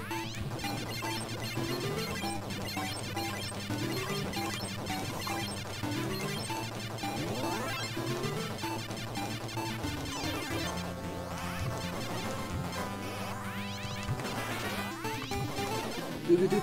ドゥルドゥルドゥルドゥル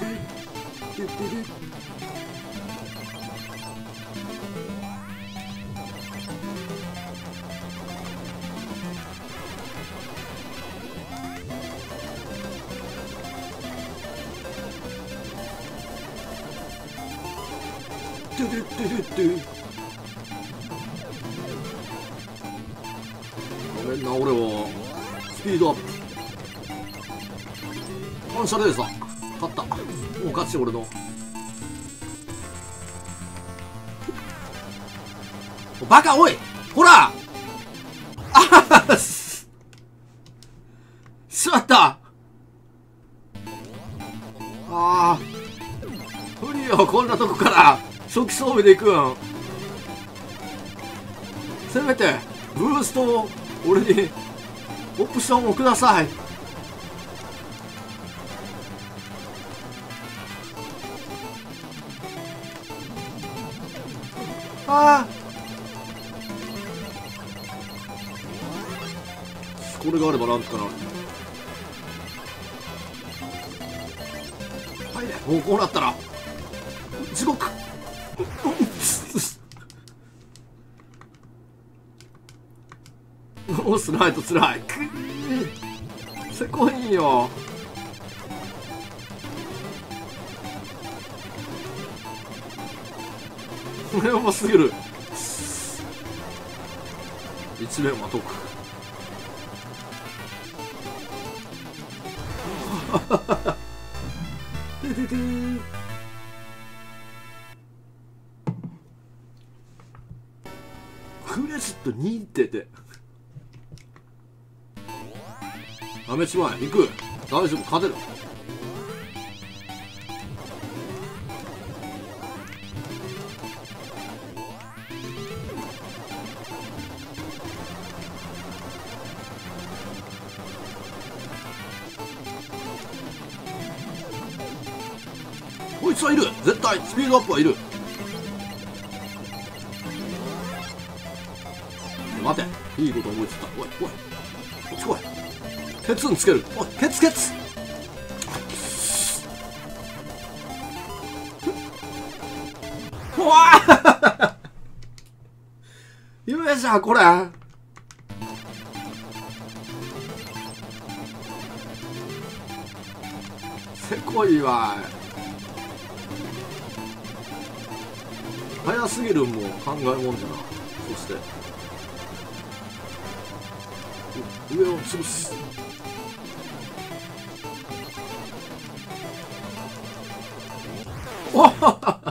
ドゥルドゥルドゥル。ごめんな、俺はスピードアップ反射レーザー勝った。もう勝ち俺の。バカおいほらあはしまった。ああ無理よ、こんなとこから初期装備で行くん。せめてブーストを俺にオプションをください。ああこれがあればなんとかなる。はいね、もうこうなったら地獄押すないとつらい。くっせこいよ。これはもすぎる。一面は解く。でででークレジットにっててやめちまえ。行く。大丈夫、勝てる。こいつはいる。絶対スピードアップはいる。待て、いいこと思いついた。おいおいこっち来い。ケツにつける。おいケツケツうわあ夢じゃんこれ。 せこいわ。早すぎるんも考えもんじゃな。そして上を潰す。おあ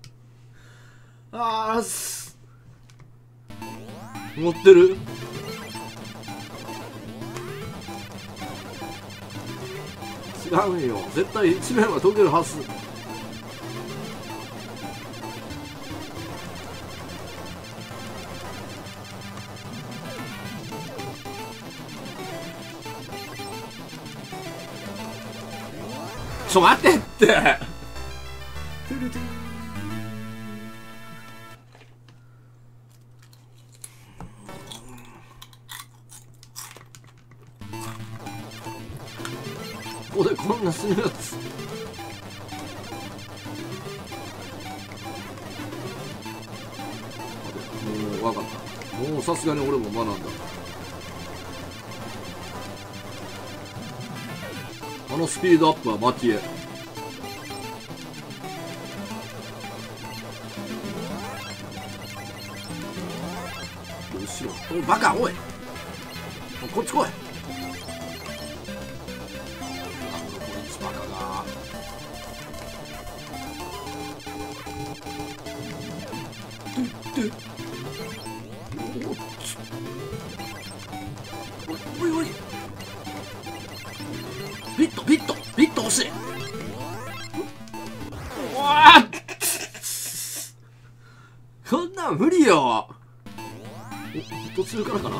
あす持ってる。違うんよ、絶対一面は解けるはず。ちょ待ってってここでこんな死ぬやつ。もう分かった。もうさすがに俺も学んだ。あのスピードアップは蒔絵。後ろおバカおいこっち来い。バカがおいおいビットビットビット欲しい。うわあこんなん無理よ。お途中からかな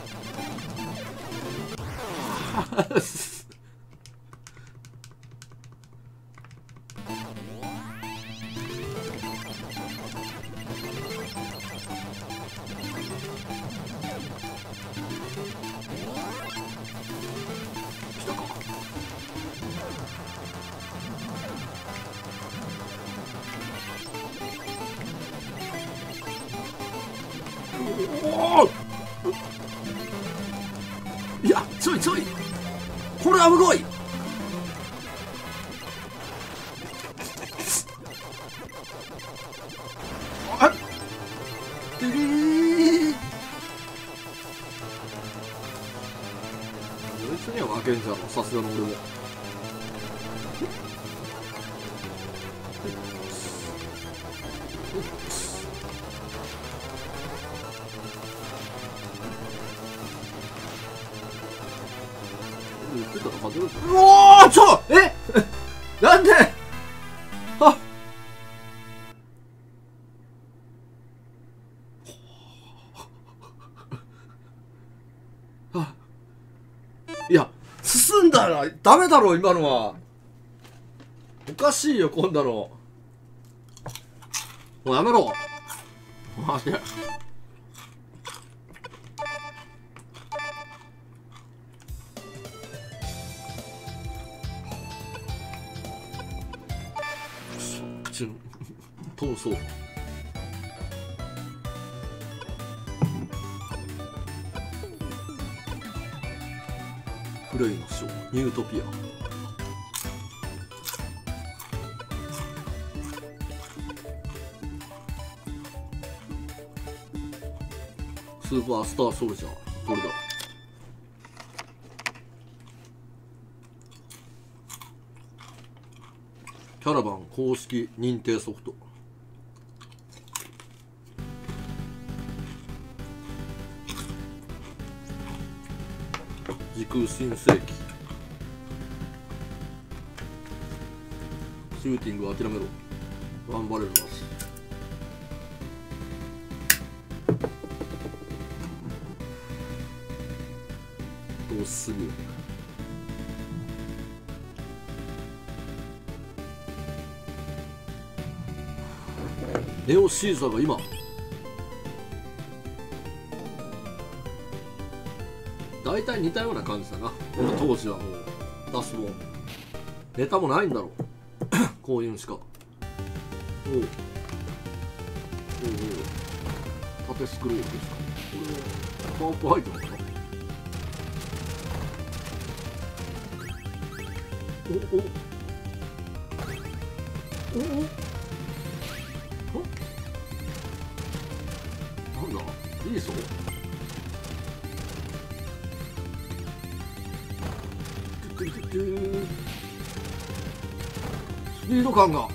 来たか。おおいやちょいちょいこれはむごい。あっえー、こいつには負けんじゃろさすがの俺も。うおーちょえなんでああいや進んだらダメだろ今のは。おかしいよこんなの。もうやめろマジで。闘争フレイのショーニュートピア。スーパースターソルジャーどれだ。キャラバン公式認定ソフト。時空新世紀。シューティングは諦めろ。頑張れるわ。どうすぐネオシーザーが今大体似たような感じだな。この当時はもう出すもんネタもないんだろうこういうのしか。おうおうおう縦スクロールですか。これはパワーアップアイテムかな。おおおおなんだいいぞ。スピード感が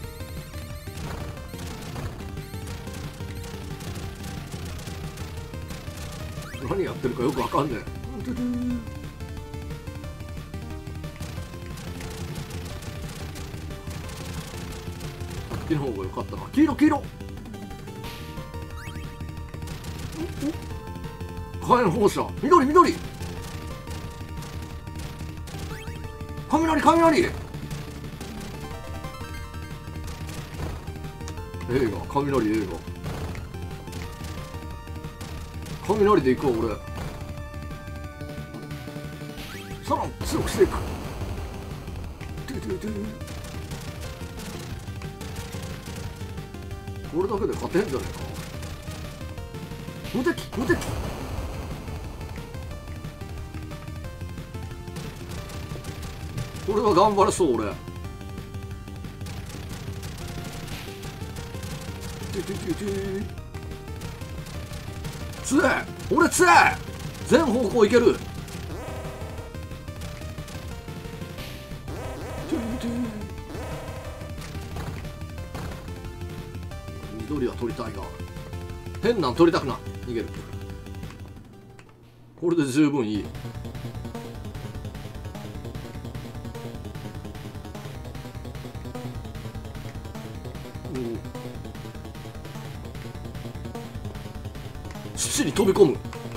何やってるかよくわかんねえ。さっきの方が良かったな。黄色黄色。火炎放射。緑緑。雷雷。映画雷映画。雷で行くわ俺。さらに強くしていく。トゥトゥトゥ。これだけで勝てんじゃねえか。無敵無敵。これは頑張れそう俺。トゥトゥトゥトゥ。強え俺強え。全方向いける。緑は取りたいが変なん取りたくない。逃げる。これで十分いい。土に飛び込む。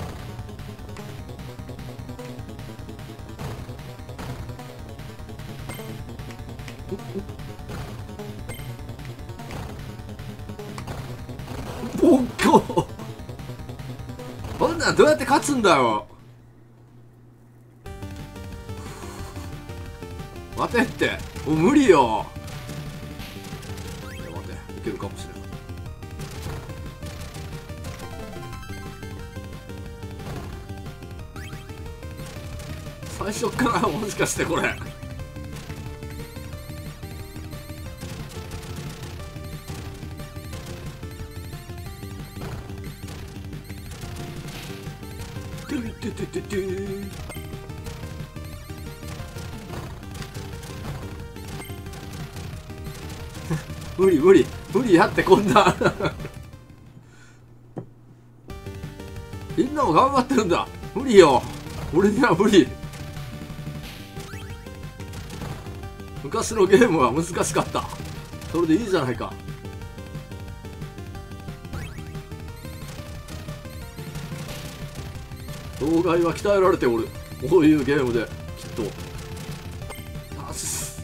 ボッコ。こんなんどうやって勝つんだよ。待てってもう無理よ。いや待ていけるかもしれない。最初からもしかしてこれトゥトゥトゥトゥトゥ。無理無理無理やってこんなみんなも頑張ってるんだ。無理よ俺には無理。昔のゲームは難しかった。それでいいじゃないか。障害は鍛えられておる。こういうゲームできっと。ナイス。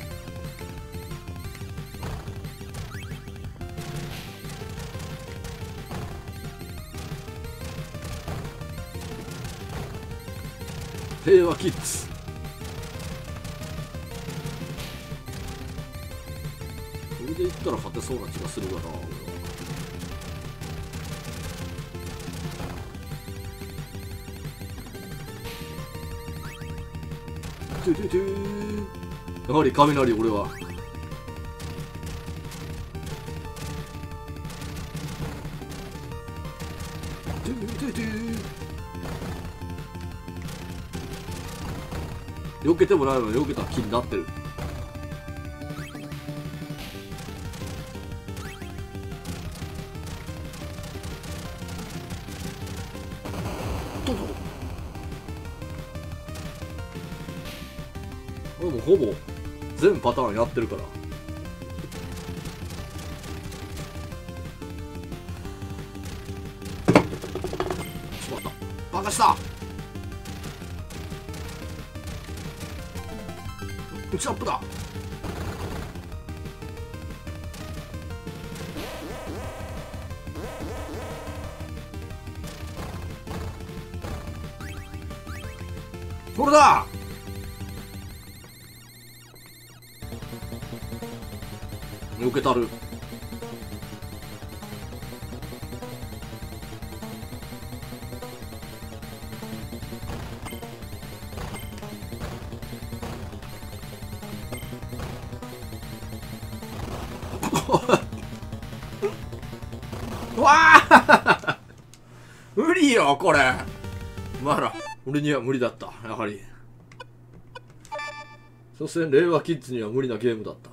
平和キッズ。これでいったら勝てそうな気がするがな。トゥトゥトゥ。やはり雷俺は。トゥトゥトゥ。避けてもないのに避けた気になってる。もうほぼ全パターンやってるから。しまったバカした。打ちアップだ。これだ。避けたる。 わあ無理よこれ。まだ俺には無理だった。やはり所詮令和キッズには無理なゲームだった。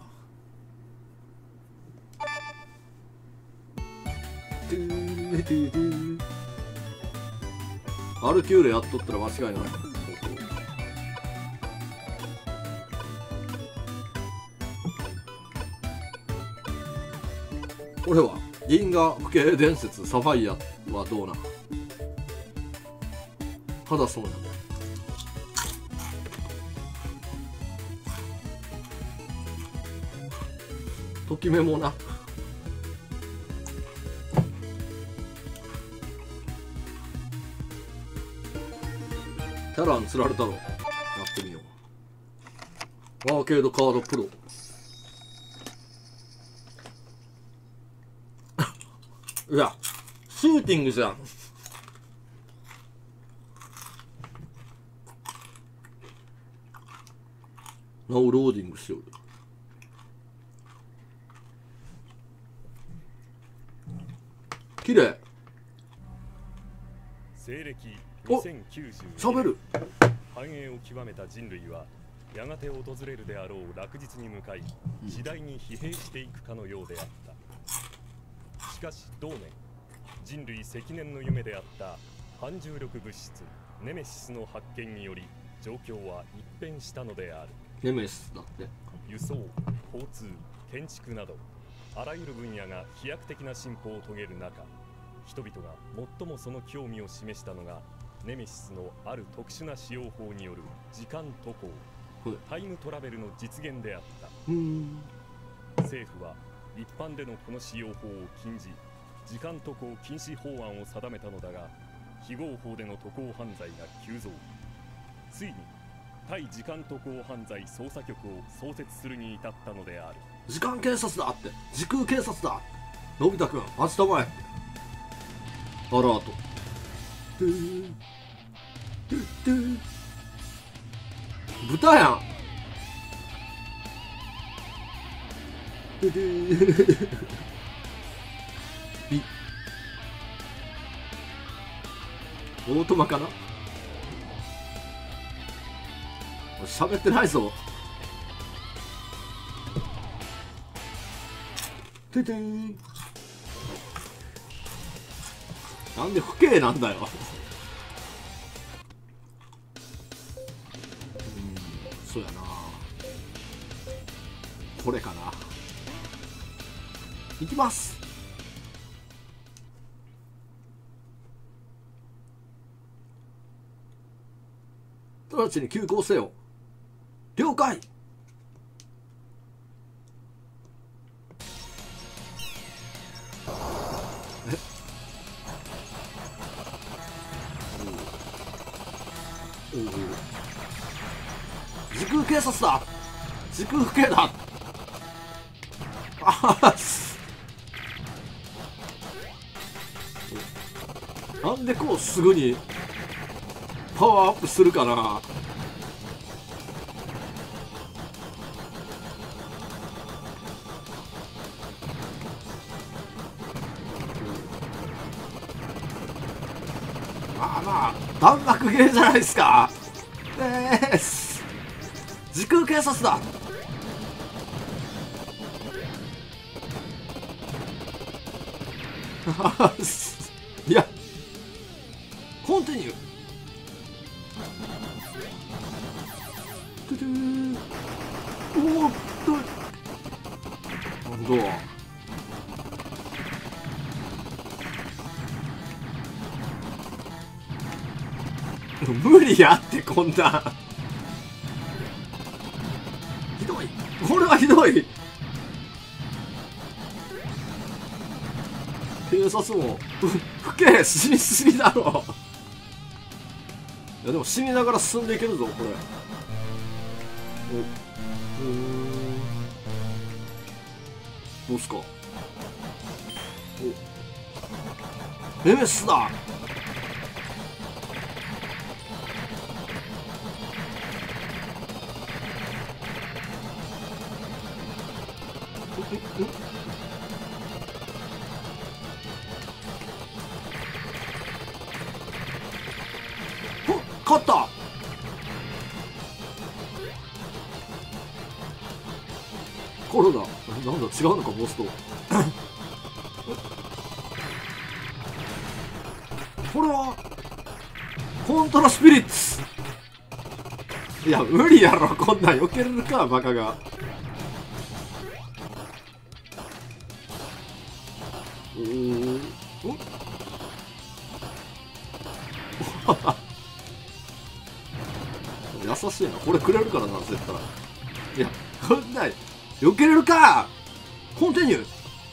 アルキューレやっとったら間違いない。これは銀河不景伝説サファイアはどうな。肌そうなの。ときめもな。キャラン釣られたろ。やってみよう。アーケードカードプロ。いやシューティングじゃん。なおローディングしよう。綺麗。 西暦にせんきゅうじゅう。 しゃべる。 繁栄を極めた人類はやがて訪れるであろう落日に向かい、次第に疲弊していくかのようであった。しかし同年、人類積年の夢であった反重力物質ネメシスの発見により状況は一変したのである。 ネメシスだって。 輸送、交通、建築などあらゆる分野が飛躍的な進歩を遂げる中、人々が最もその興味を示したのがネメシスのある特殊な使用法による時間渡航、タイムトラベルの実現であった。政府は一般でのこの使用法を禁じ、時間渡航禁止法案を定めたのだが、非合法での渡航犯罪が急増。ついに対時間渡航犯罪捜査局を創設するに至ったのである。 時間警察だって。時空警察だ。のび太くん待ちたまえ。アラート。トゥートゥトゥ豚やん。トゥトゥビオートマかな。喋ってないぞ。ててー。なんで不敬なんだよ。うん、そうやな。これかな。いきます。直ちに急行せよ。了解。えおお時空警察だ。時空不敬だ。あなんでこうすぐにパワーアップするかな。まあまあ弾幕ゲーじゃないですか。えーす時空警察だ。いやコンティニュー。トゥトゥー。おおっとどう無理やってこんなひどい。これはひどい。警察も不敬死にすぎだろ。いやでも死にながら進んでいけるぞこれ。おうんどうすか。おネメシスだ。 勝った。コロナなんだ、違うのかボスとこれはコントラスピリッツ。いや無理やろ、こんなん避けれるかバカが。おー優しいな、これくれるからな絶対。いやこんなん避けれるか。コンティニュー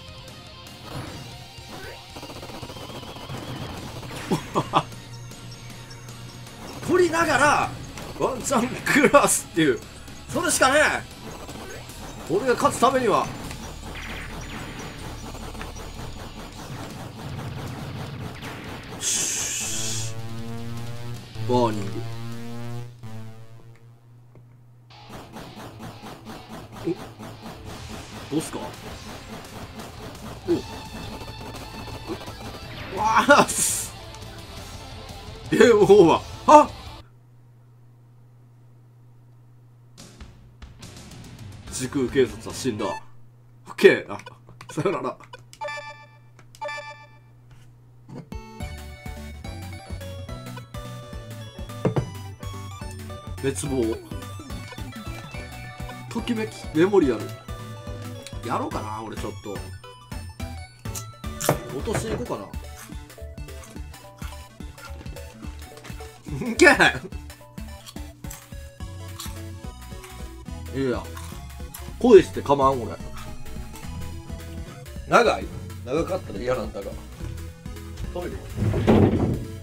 取りながらワンチャンクラスっていう、それしかねえ。俺が勝つためには。バーニング。おボスか。おわあゲームオーバー。あ時空警察は死んだ。オッケー。あさよなら。滅亡ときめきメモリアルやろうかな。俺ちょっと落としに行こうかな。んけいや恋してかまん。俺長い長かったら嫌なんだがトイレ